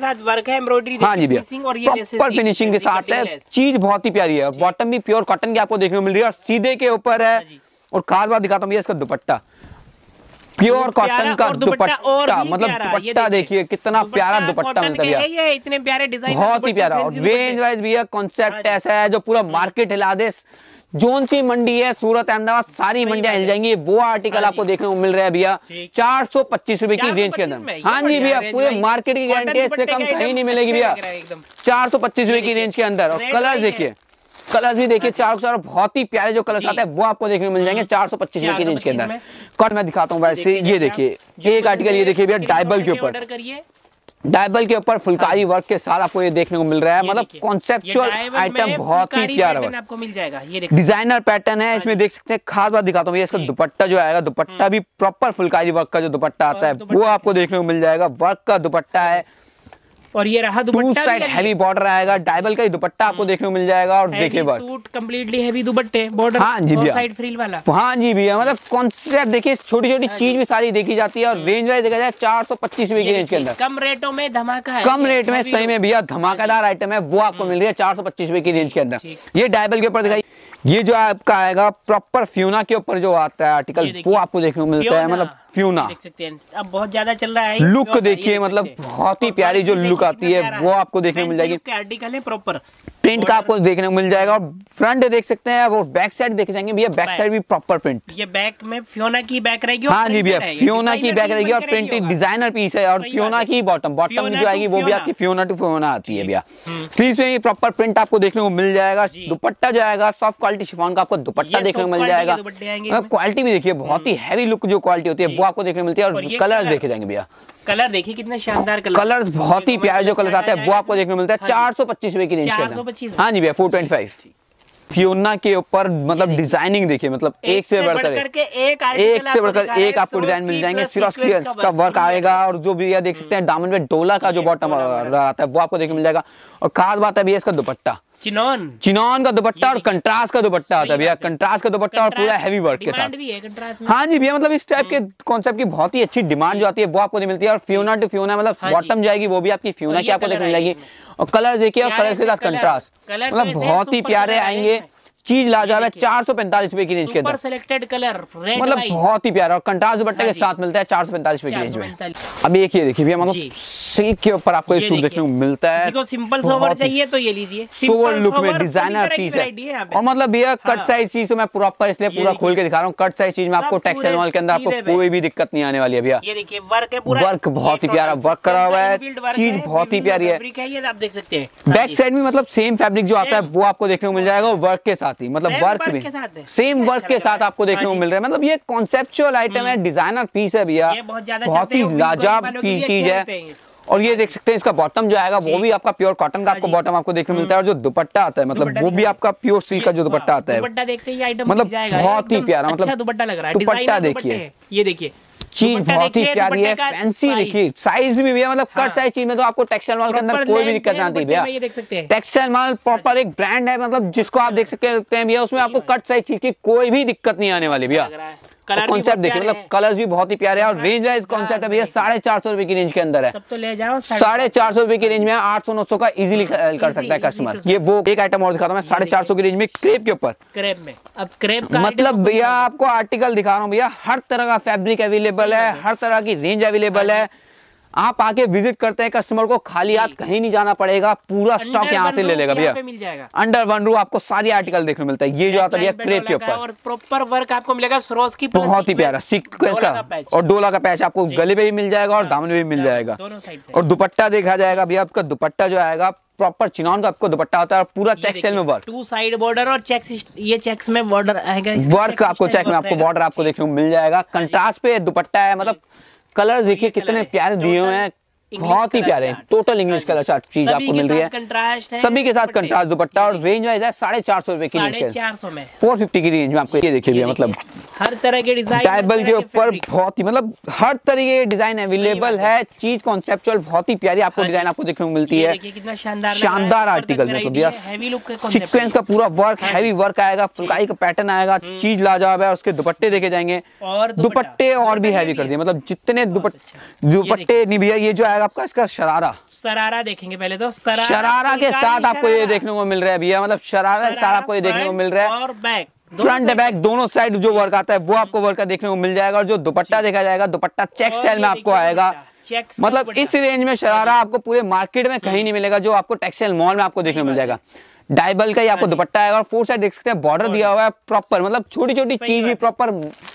हाँ जी भैया, प्रॉपर फिनिशिंग के साथ है, चीज बहुत ही प्यारी है। बॉटम भी प्योर कॉटन की आपको देखने को मिल रही है और सीधे के ऊपर है। और खास बात दिखाता हूँ भैया, इसका दुपट्टा प्योर कॉटन का दुपट्टा, मतलब दुपट्टा देखिए कितना प्यारा दुपट्टा मिलता है भैया, इतने प्यारे डिजाइन, बहुत ही प्यारा। और रेंज वाइज भैया कॉन्सेप्ट ऐसा है जो पूरा मार्केट हिला दे। जोन सी मंडी है, सूरत, अहमदाबाद, सारी मंडियां हिल जाएंगी। वो आर्टिकल आपको देखने को मिल रहा है भैया 425 रुपए की रेंज के अंदर। हाँ जी भैया, पूरे मार्केट की गारंटी है, इससे कम कहीं नहीं मिलेगी भैया, 425 रुपए की रेंज के अंदर। और कलर देखिए, कलर्स भी देखिए, चारों बहुत ही प्यारे जो कलर्स आते हैं वो आपको देखने को मिल जाएंगे 425 रुपए की रेंज के अंदर। कट मैं दिखाता हूँ वैसे, ये देखिए एक आर्टिकल, ये देखिए भैया डायबल के ऊपर, डायबल के ऊपर फुलकारी वर्क के साथ आपको ये देखने को मिल रहा है। मतलब कॉन्सेप्चुअल आइटम बहुत ही प्यारा आपको मिल जाएगा। ये डिजाइनर पैटर्न है, इसमें देख सकते हैं। खास बात दिखाता हूँ भैया, इसका दुपट्टा जो आएगा, दुपट्टा भी प्रॉपर फुलकारी वर्क का जो दुपट्टा आता है वो आपको देखने को मिल जाएगा। वर्क का दुपट्टा है, और ये रहा दुपट्टा, टू साइड हैवी बॉर्डर आएगा, डायबल का ही दुपट्टा आपको देखने को मिल जाएगा। और देखिए बस सूट कंप्लीटली हैवी दुपट्टे, बॉर्डर, हाँ जी भैया, साइड फ्रिल वाला। हाँ जी भैया, मतलब कॉन्सेप्ट देखिए, छोटी छोटी चीज भी सारी देखी जाती है। और रेंज वाइज देखा जाए 425 रुपए की रेंज के अंदर, कम रेटों में धमाका है, कम रेट में सही में भैया धमाकेदार आइटम है वो आपको मिल रही है 425 रुपए की रेंज के अंदर। ये डायबल के ऊपर दिखाई, ये जो आपका आएगा प्रॉपर फ्यूना के ऊपर जो आता है आर्टिकल वो आपको देखने को मिलता है। मतलब फ्यूना देख सकते हैं, अब बहुत ज्यादा चल रहा है, लुक देखिए, मतलब बहुत ही प्यारी जो लुक आती है वो आपको देखने को मिल जाएगी। आर्टिकल है प्रॉपर प्रिंट का आपको देखने को मिल जाएगा। और फ्रंट देख सकते हैं, वो बैक साइड देखे जाएंगे भैया, बैक साइड भी प्रॉपर प्रिंट, ये बैक में फ्योना की बैक रहेगी। हाँ जी भैया, फ्योना की बैक रहेगी और प्रिंटेड डिजाइनर पीस है। और फ्योना की बॉटम जो आएगी वो भी आपकी फ्योना टू फ्योना आती है भैया। स्लीव्स में प्रॉपर प्रिंट आपको देखने को मिल जाएगा। दुपट्टा जो आएगा सॉफ्ट क्वालिटी शिफॉन का आपको दुपट्टा देखने को मिल जाएगा। क्वालिटी भी देखिए, बहुत ही हैवी लुक जो क्वालिटी होती है वो आपको देखने को मिलती है। और कलर देखे जाएंगे भैया, कलर देखिए कितने शानदार कलर्स बहुत ही प्यारे जो कलर आते हैं वो आपको देखने को मिलता है 425 रुपए की रेंज के अंदर। हाँ जी भैया, 425 फ्योना के ऊपर, मतलब डिजाइनिंग देखिए, मतलब एक से बढ़कर एक आपको डिजाइन मिल जाएंगे। सिरोस्की का वर्क आएगा। और जो भी देख सकते हैं दामन में डोला का जो बॉटम आता है वो आपको देखने को मिल जाएगा। और खास बात है भैया इसका दुपट्टा, चिनॉन का दुपट्टा और कंट्रास्ट का दुपट्टा आता है भैया, कंट्रास्ट का दुपट्टा और पूरा हैवी वर्क के साथ। हाँ जी भैया, मतलब इस टाइप के कॉन्सेप्ट की बहुत ही अच्छी डिमांड जो आती है वो आपको नहीं मिलती है। और फ्योना टू फ्योना, मतलब बॉटम जाएगी वो भी आपकी फ्योना की आपको देखने मिल जाएगी। और कलर देखिए, और कलर के साथ कंट्रास्ट, मतलब बहुत ही प्यारे आएंगे। चीज लाजवाब है, 445 रुपए की रेंज के अंदर, सिलेक्टेड कलर, मतलब बहुत ही प्यारा और कंट्रास्ट दुपट्टे के साथ मिलता है 445 रुपए की रेंज में। अब एक ये देखिए भैया, मतलब सिल्क के ऊपर आपको ये सूट देखने को मिलता है, जिसको सिंपल सोवर चाहिए तो ये लीजिए, सोवर लुक में डिजाइनर पीस है। और मतलब भैया कट साइज चीज तो मैं प्रॉपर इसलिए पूरा खोल के दिखा रहा हूँ, कट साइज चीज में आपको टेक्सटाइल मॉल के अंदर आपको कोई भी दिक्कत नहीं आने वाली है भैया। ये देखिए वर्क है पूरा, वर्क बहुत ही प्यारा वर्क करा हुआ है, चीज बहुत ही प्यारी है, आप देख सकते हैं। बैक साइड में मतलब सेम फैब्रिक जो आता है वो आपको देखने को मिल जाएगा वर्क के साथ ही, मतलब वर्क में सेम वर्क के साथ आपको देखने को मिल रहा है। मतलब ये कॉन्सेप्चुअल आइटम है, डिजाइनर पीस है भैया, बहुत ही लाजवाब चीज है। और ये देख सकते हैं इसका बॉटम जो आएगा वो भी आपका प्योर कॉटन का आपको बॉटम आपको देखने को मिलता है, और जो दुपट्टा आता है मतलब वो भी आपका प्योर सिल्क का जो दुपट्टा आता है, दुपट्टा देखते ही आइटम मतलब बहुत ही प्यारा, मतलब दुपट्टा लग रहा है, दुपट्टा देखिए, ये देखिए चीज बहुत ही प्यारी है, फैंसी देखिए, साइज भी भैया मतलब कट साइज चीज में तो आपको टेक्सटाइल मॉल के अंदर कोई भी दिक्कत नहीं आती भैया। ये देख सकते हैं टेक्सटाइल मॉल प्रॉपर एक ब्रांड है, मतलब जिसको आप देख सकते हैं भैया, उसमें आपको कट साइज चीज की कोई भी दिक्कत नहीं आने वाली भैया। कॉन्सेप्ट देखिए, मतलब कलर्स भी बहुत ही प्यारे हैं, और रेंज वाइज कॉन्सेप्ट है भैया 450 रुपए की रेंज के अंदर है, तब तो ले जाओ 450 रुपए की रेंज में 800-900 का इजीली कर सकता है कस्टमर। ये वो एक आइटम और दिखाता हूँ मैं 450 की रेंज में क्रेप के ऊपर, क्रेप में। अब क्रेप का मतलब भैया आपको आर्टिकल दिखा रहा हूँ भैया, हर तरह का फैब्रिक अवेलेबल है, हर तरह की रेंज अवेलेबल है। आप आके विजिट करते हैं, कस्टमर को खाली हाथ कहीं नहीं जाना पड़ेगा, पूरा स्टॉक यहाँ से ले लेगा भैया, मिल जाएगा अंडर वन रूफ आपको सारी आर्टिकल देखने को मिलता है। ये जो आता है भैया क्रेप के ऊपर, और प्रॉपर वर्क आपको मिलेगा सरोज की, बहुत ही प्यारा सीक्वेंस का और डोला का पैच आपको गले पे भी मिल जाएगा और दामन में भी मिल जाएगा। और दुपट्टा देखा जाएगा भैया, आपका दुपट्टा जो आएगा प्रॉपर चिनॉन का आपको दुपट्टा होता है, पूरा टेक्सटाइल में वर्क, 2 साइड बॉर्डर और चेक्स, ये चेक्स में बॉर्डर आएगा, वर्क आपको चेक में आपको बॉर्डर आपको देखने को मिल जाएगा। कंट्रास्ट पे दुपट्टा है, मतलब कलर देखिए कितने प्यारे दिए हुए हैं, बहुत ही प्यारे, टोटल इंग्लिश कलर चार्ट चीज आपको मिल रही है, सभी के साथ कंट्रास्ट दुपट्टा, और रेंज वाइज है 450 रुपए की रेंज, 450 में 450 की रेंज में आपको ये देखिए भैया, मतलब हर तरह के डिजाइन डायबल के ऊपर बहुत ही मतलब हर तरीके के डिजाइन अवेलेबल है, चीज कॉन्सेप्चुअल बहुत ही प्यारी आपको डिजाइन आपको देखने को मिलती है, कितना शानदार आर्टिकल में भैया, हैवी लुक का सीक्वेंस का पूरा वर्क, हैवी वर्क आएगा, फुलकारी का पैटर्न आएगा, चीज लाजवाब है। उसके दुपट्टे देखे जाएंगे, और दुपट्टे और भी हैवी कर दिए, मतलब जितने दुपट्टे नहीं भैया, ये जो आएगा आपका इसका शरारा देखेंगे पहले तो, शरारा के साथ आपको ये देखने को मिल रहा है भैया, मतलब शरारा के साथ आपको ये देखने को मिल रहा है, और बैक फ्रंट बैक दोनों साइड जो वर्क आता है वो आपको वर्क का देखने को मिल जाएगा। और जो दुपट्टा देखा जाएगा, दुपट्टा चेक स्टाइल में आपको आएगा, मतलब इस रेंज में शरारा आपको पूरे मार्केट में कहीं नहीं मिलेगा, जो आपको टेक्सटाइल मॉल में आपको देखने को मिल जाएगा। डायबल का ही आपको दुपट्टा आएगा, और 4 साइड देख सकते हैं बॉर्डर दिया हुआ है प्रॉपर, मतलब छोटी छोटी चीज भी प्रॉपर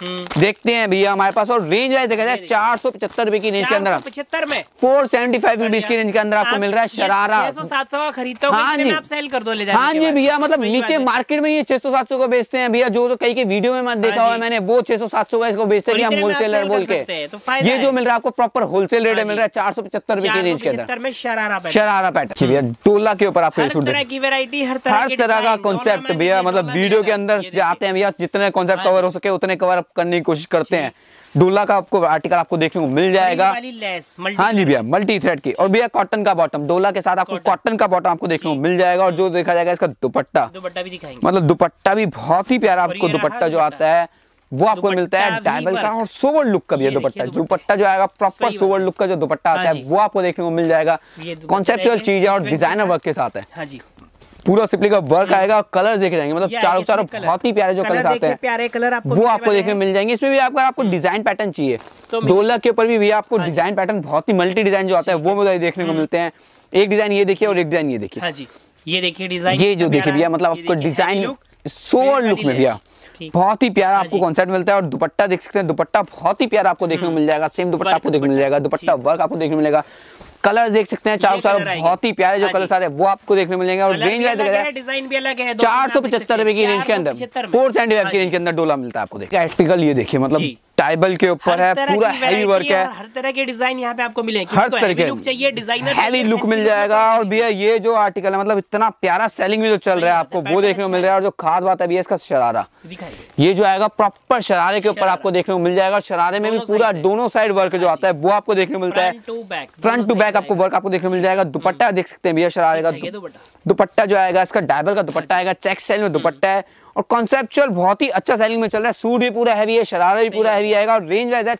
देखते हैं भैया हमारे पास। और रेंज वाइज देखा जाए 475 रुपए की रेंज के अंदर, 475 में 475 रुपीज की रेंज के अंदर आपको मिल रहा है शरारा। 600-700 का खरीदते हो, हाँ जी, आप सेल कर दो ले हाँ जी भैया, मतलब नीचे मार्केट में ये 600-700 को बेचते हैं भैया, जो कई के वीडियो में मैं देखा हुआ है मैंने, वो 600-700 का इसको बेचते हैं हम होलसेलर बोल के। ये जो मिल रहा है आपको प्रॉपर होलसेल रेट मिल रहा है 475 रुपए की रेंज के अंदर, शरारा पैटर्न भैया, डोला के ऊपर आपको सूट की वैरायटी, हर तरह का कॉन्सेप्ट भैया, मतलब वीडियो के अंदर जाते हैं भैया, जितने कॉन्सेप्ट कवर हो सके उतने कवर करने की कोशिश करते हैं। डोला का आपको आर्टिकल आपको देखने को मिल जाएगा, हाँ जी भैया, मल्टी थ्रेड की, और भैया कॉटन का बॉटम, डोला के साथ आपको कॉटन का बॉटम आपको देखने को मिल जाएगा। और जो देखा जाएगा इसका दुपट्टा भी दिखाएंगे, मतलब दुपट्टा भी बहुत ही प्यारा आपको दुपट्टा जो आता है वो आपको मिलता है डायबल का, और सोवर लुक का भी है दुपट्टा, दुपट्टा जो आएगा प्रॉपर सोवर लुक का जो दुपट्टा आता है वो आपको देखने को मिल जाएगा। कॉन्सेप्चुअल चीज है और डिजाइनर वर्क के साथ है, पूरा सिप्ली का वर्क आएगा, कलर देखे जाएंगे, मतलब चारों बहुत ही प्यारे जो कलर आते हैं, प्यारे कलर वो आपको देखने को मिल जाएंगे। इसमें भी आपको डिजाइन पैटर्न चाहिए, डोला के ऊपर भी भैया आपको डिजाइन पैटर्न बहुत ही मल्टी डिजाइन जो आता है वो मुझे देखने को मिलते हैं। एक डिजाइन ये देखिए और एक डिजाइन ये देखिए, ये देखिए डिजाइन, ये जो देखिए भैया, मतलब आपको डिजाइन सोवर लुक में भैया बहुत ही प्यारा आपको कॉन्सेप्ट मिलता है। और दुपट्टा देख सकते हैं, दुपट्टा बहुत ही प्यारा आपको देखने को मिल जाएगा, सेम दुपट्टा आपको देखने को मिल जाएगा, दुपट्टा वर्क आपको देखने को मिलेगा। कलर देख सकते हैं चारों बहुत ही प्यारे जो कलर हैं वो आपको देखने को मिलेंगे। और रेंज डिजाइन भी अलग है, 475 रुपए की रेंज के अंदर, 475 की रेंज के अंदर डोला मिलता है आपको। देखिए आर्टिकल ये देखिए, मतलब टाइबल के ऊपर है, पूरा हैवी वर्क है, हर तरह के डिजाइन यहाँ पे आपको मिलेंगे, हर तरह के लुक चाहिए, डिजाइनर हैवी लुक मिल जाएगा। और भैया ये जो आर्टिकल है, मतलब इतना प्यारा सेलिंग में जो चल रहा है आपको वो देखने को मिल रहा है। और जो खास बात है भैया इसका शरारा, ये जो आएगा प्रॉपर शरारे के ऊपर आपको देखने को मिल जाएगा। शरारे में भी पूरा दोनों साइड वर्क जो आता है वो आपको देखने को मिलता है, फ्रंट टू बैक आपको वर्क आपको देखने को मिल जाएगा। दुपट्टा देख सकते हैं भैया शरारे का दुपट्टा जो आएगा, इसका डायबल का दुपट्टा आएगा, चेक स्टाइल में दुपट्टा है। और कॉन्सेप्चुअल बहुत ही अच्छा सेलिंग में चल रहा है। सूट भी पूरा हैवी है, शरारा भी पूरा हैवी आएगा और रेंज वाइज है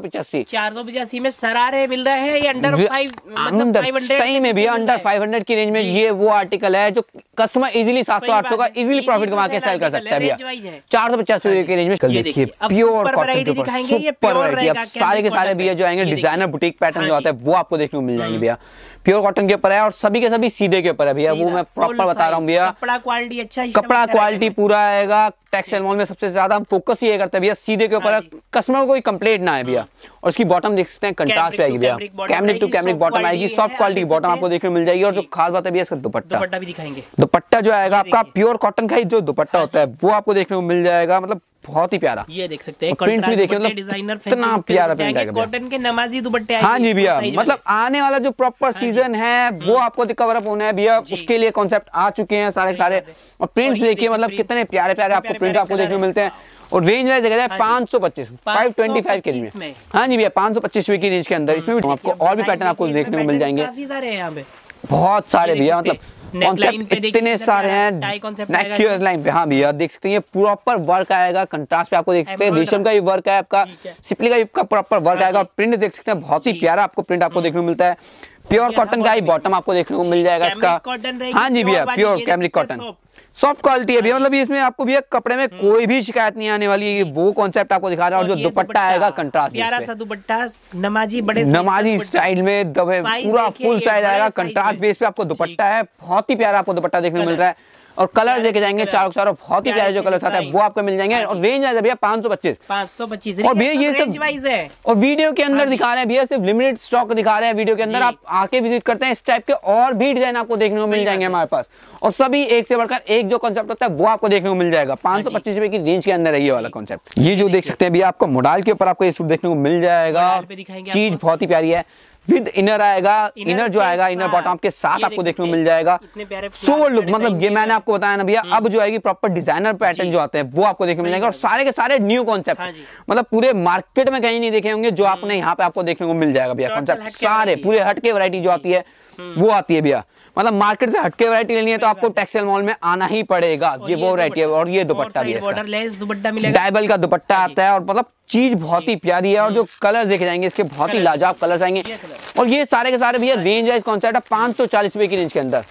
485 में शरारे मिल रहे हैं। ये अंडर 500 सही में भी अंडर 500 की रेंज में ये वो आर्टिकल है जो कस्टमर इजीली 700-800 का इजीली प्रॉफिट कमा के सेल कर सकता है भैया। 485 की रेंज में देखिए प्योर कॉटन के ऊपर सुपर वैरायटी। अब सारे के सारे भैया जो आएंगे डिजाइनर बुटीक पैटर्न जो आता है वो आपको देखने को मिल जाएंगे भैया। प्योर कॉटन के ऊपर है और सभी के सभी सीधे के ऊपर है भैया, वो मैं प्रॉपर बता रहा हूँ भैया। कपड़ा क्वालिटी अच्छा, कपड़ा क्वालिटी पूरा आएगा। टेक्सटाइल मॉल में सबसे ज्यादा हम फोकस ये करते हैं भैया सीधे के ऊपर, कस्टमर को कोई कंप्लेंट ना आए भैया। और उसकी बॉटम देख सकते हैं कंट्रास्ट पे आएगी भैया, कैमरिक टू कैमरिक बॉटम आएगी, सॉफ्ट क्वालिटी की बॉटम आपको देखने को मिल जाएगी। और जो खास बात है भैया इसका दुपट्टा भी दिखाएंगे। दुपट्टा जो आएगा आपका प्योर कॉटन का ही जो दुपट्टा होता है वो आपको देखने को मिल जाएगा, मतलब बहुत ही प्यारा। ये देख सकते हैं प्रिंट्स भी देखिए, मतलब डिजाइनर इतना प्यारा प्रिंट आएगा कॉटन के नमाजी दुपट्टे। हाँ जी भैया, मतलब आने वाला जो प्रॉपर सीजन है वो आपको कवर अप होना है भैया, उसके लिए कॉन्सेप्ट आ चुके हैं सारे सारे। और प्रिंट्स देखिए मतलब कितने प्यारे प्यारे आपको प्रिंट आपको देखने को मिलते हैं। और रेंज वाइज देखा जाए 525 के रेंज में। हाँ जी भैया 525 की रेंज के अंदर इसमें भी आपको और भी पैटर्न आपको देखने को मिल जाएंगे। काफी सारे हैं यहाँ पे, बहुत सारे भैया, मतलब कॉन्सेप्ट इतने सारे हैं। नेक की लाइन पे हाँ भैया देख सकते हैं, ये प्रॉपर वर्क आएगा। कंट्रास्ट पे आपको देख सकते हैं रेशम का भी वर्क है, आपका सिपली का भी प्रॉपर वर्क आएगा। और प्रिंट देख सकते हैं बहुत ही प्यारा आपको प्रिंट आपको देखने को मिलता है। प्योर कॉटन का ही बॉटम आपको देखने को मिल जाएगा इसका। हाँ जी भैया pure cambric cotton, soft quality है भैया, मतलब इसमें आपको भैया कपड़े में कोई भी शिकायत नहीं आने वाली है। वो कॉन्सेप्ट आपको दिखा रहा है। और जो दुपट्टा आएगा कंट्रास्ट प्यारा सा दुपट्टा नमाजी बड़े नमाजी स्टाइल में पूरा फुल साइज आएगा। कंट्रास्ट बेस पे आपको दुपट्टा है, बहुत ही प्यारा आपको दुपट्टा देखने को मिल रहा है। और कलर देखे जाएंगे चारों चारों बहुत ही प्यारे जो कलर आता है वो आपको मिल जाएंगे। और रेंज है भैया 525। और भैया ये सब है और वीडियो के अंदर दिखा रहे हैं भैया, सिर्फ लिमिटेड स्टॉक दिखा रहे हैं वीडियो के अंदर। आप आके विजिट करते हैं, इस टाइप के और भी डिजाइन आपको देखने को मिल जाएंगे हमारे पास। और सभी एक से बढ़कर एक जो कॉन्सेप्ट होता है वो आपको देखने को मिल जाएगा। 525 रुपए की रेंज के अंदर है ये वाला कॉन्सेप्ट। ये जो देख सकते हैं भैया आपको मोडाल के ऊपर आपको ये सूट देखने को मिल जाएगा। चीज बहुत ही प्यारी है, विद इनर आएगा। इनर जो आएगा इनर बॉटम के साथ आपको देखने को मिल जाएगा। सोवर लुक, मतलब ये मैंने आपको बताया ना भैया, अब जो आएगी प्रॉपर डिजाइनर पैटर्न जो आते हैं वो आपको देखने को मिल जाएगा। और सारे के सारे न्यू कॉन्सेप्ट, मतलब पूरे मार्केट में कहीं नहीं देखे होंगे जो आपने यहाँ पे आपको देखने को मिल जाएगा भैया। कॉन्सेप्ट सारे पूरे हटके वैरायटी जो आती है वो आती है भैया। मतलब मार्केट से हटके वैरायटी लेनी है तो आपको टेक्सटाइल मॉल में आना ही पड़ेगा। ये वो वैरायटी है। और ये दुपट्टा भी है, डायबल का दुपट्टा आता है। और मतलब चीज बहुत ही प्यारी है। और जो कलर देखे जाएंगे इसके बहुत ही लाजवाब कलर्स आएंगे। और ये सारे के सारे भैया रेंज वाइज कॉन्सेप्ट है 540 रुपए की रेंज के अंदर,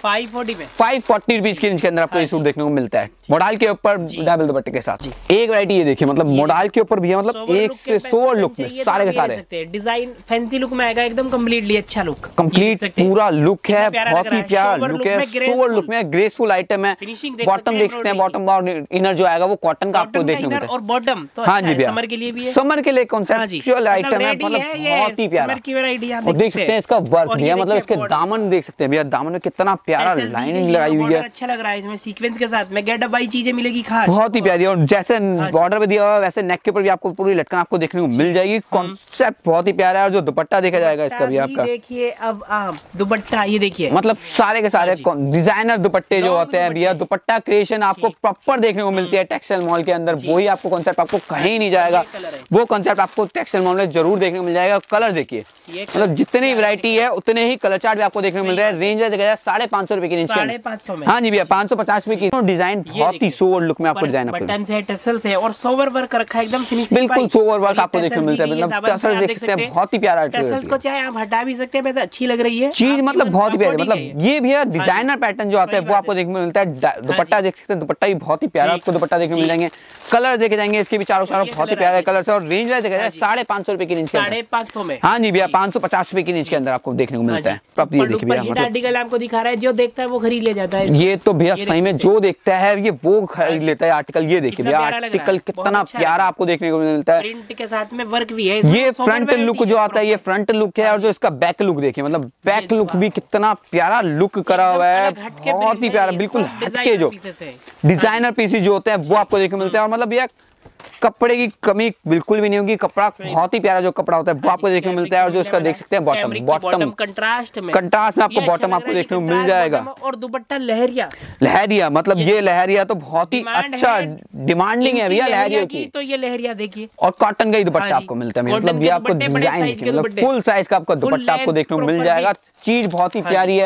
540 रुपीज की रेंज के अंदर आपको ये सूट देखने को मिलता है मोडाल के ऊपर डायबल दुपट्टे के साथ। एक वैरायटी ये देखिए, मतलब मोडाल के ऊपर भैया मतलब एक से सोवर लुक में सारे के सारे डिजाइन फैंसी लुक में आएगा, एकदम कम्प्लीटली अच्छा लुक, कंप्लीट पूरा लुक है, बहुत ही प्यारा लुक है। सोवर लुक में ग्रेसफुल आइटम है। बॉटम देख सकते हैं, बॉटम और इनर जो आएगा वो कॉटन का आपको देखने को मिलता है। और बॉटम हाँ जी भैया समर के लिए भी है, समर के लिए कॉन्सेप्चुअल आइटम है, मतलब बहुत ही प्यारा। और देख सकते हैं इसका वर्क भैया, मतलब इसके दामन देख सकते हैं भैया, दामन में कितना प्यारा लाइन लगाई हुई है। अच्छा लग रहा है इसमें सीक्वेंस के साथ में गेट अप वाली चीजें मिलेगी खास, बहुत ही प्यारी। और जैसे बॉर्डर पे दिया हुआ वैसे नेक के ऊपर भी आपको पूरी लटकन आपको देखने को मिल जाएगी। कॉन्सेप्ट बहुत ही प्यारा है। और जो दुपट्टा देखा जाएगा इसका भी आपका देखिए, अब दुपट्टा ये देखिए, मतलब सारे के सारे डिजाइनर दुपट्टे जो होते हैं भैया, दुपट्टा क्रिएशन आपको प्रॉपर देखने को मिलती है टेक्सटाइल मॉल के अंदर। वही आपको कॉन्सेप्ट आपको कहीं नहीं जाएगा, वो कॉन्सेप्ट आपको टेक्सटाइल मॉल में जरूर देखने को मिल जाएगा। कलर देखिए, मतलब जितनी वैरायटी है उतने ही कलर चार्ट भी आपको देखने को मिल रहा है। रेंज देखा जाए 550 रुपए की रेंज, 550 में। हाँ जी भैया 550 रुपए की। डिजाइन बहुत ही सोवर लुक में आपको डिजाइन बटन से टसल से और सोवर वर्क रखा है एकदम फिनिशिंग, बिल्कुल सोवर वर्क आपको देखने को मिलता है। मतलब टसल देख सकते हैं, बहुत ही प्यारा टसल्स को चाहे आप हटा भी सकते हैं, अच्छी लग रही है चीज, मतलब बहुत ही प्यारी। मतलब ये भैया डिजाइनर पैटर्न जो आता है वो आपको देखने को मिलता है। दुपट्टा देख सकते हैं, दुपट्टा भी बहुत ही प्यारा आपको दुपट्टा देखने को मिल जाएंगे। कलर देखे जाएंगे इसके भी चारों चारों बहुत ही प्यारे कलर है। और रेंज वाइज देखा जाए 550 रुपए की रेंज, 550 में। हाँ जी भैया 550 रुपए की रेंज के अंदर आपको देखने को मिलता है। अब ये देखिए भैया, मतलब आर्टिकल आपको दिखा रहा है, जो देखता है वो खरीद ले जाता है। ये तो भैया सही में जो देखता है ये वो खरीद लेता है आर्टिकल। ये देखिए भैया आर्टिकल कितना प्यारा आपको देखने को मिलता है। प्रिंट के साथ में वर्क भी है। ये फ्रंट लुक जो आता है ये फ्रंट लुक है। और जो इसका बैक लुक देखिए, मतलब बैक लुक भी कितना प्यारा लुक करा हुआ है, बहुत ही प्यारा, बिल्कुल हटके जो डिजाइनर पीसेस जो होते हैं वो आपको देखने को मिलते हैं। और मतलब भैया कपड़े की कमी बिल्कुल भी नहीं होगी, कपड़ा बहुत ही प्यारा जो कपड़ा होता है वो आपको देखने को मिलता है। और जो इसका देख सकते हैं बॉटम कंट्रास्ट में आपको बॉटम आपको देखने को मिल जाएगा। और दुपट्टा लहरिया, मतलब ये लहरिया तो बहुत ही अच्छा डिमांडिंग है भैया लहरिया की। तो ये लहरिया देखिए, और कॉटन का ही दुपट्टा आपको मिलता है। मतलब ये आपको डिजाइन देखिए, मतलब फुल साइज का आपका दुपट्टा आपको देखने को मिल जाएगा। चीज बहुत ही प्यारी है।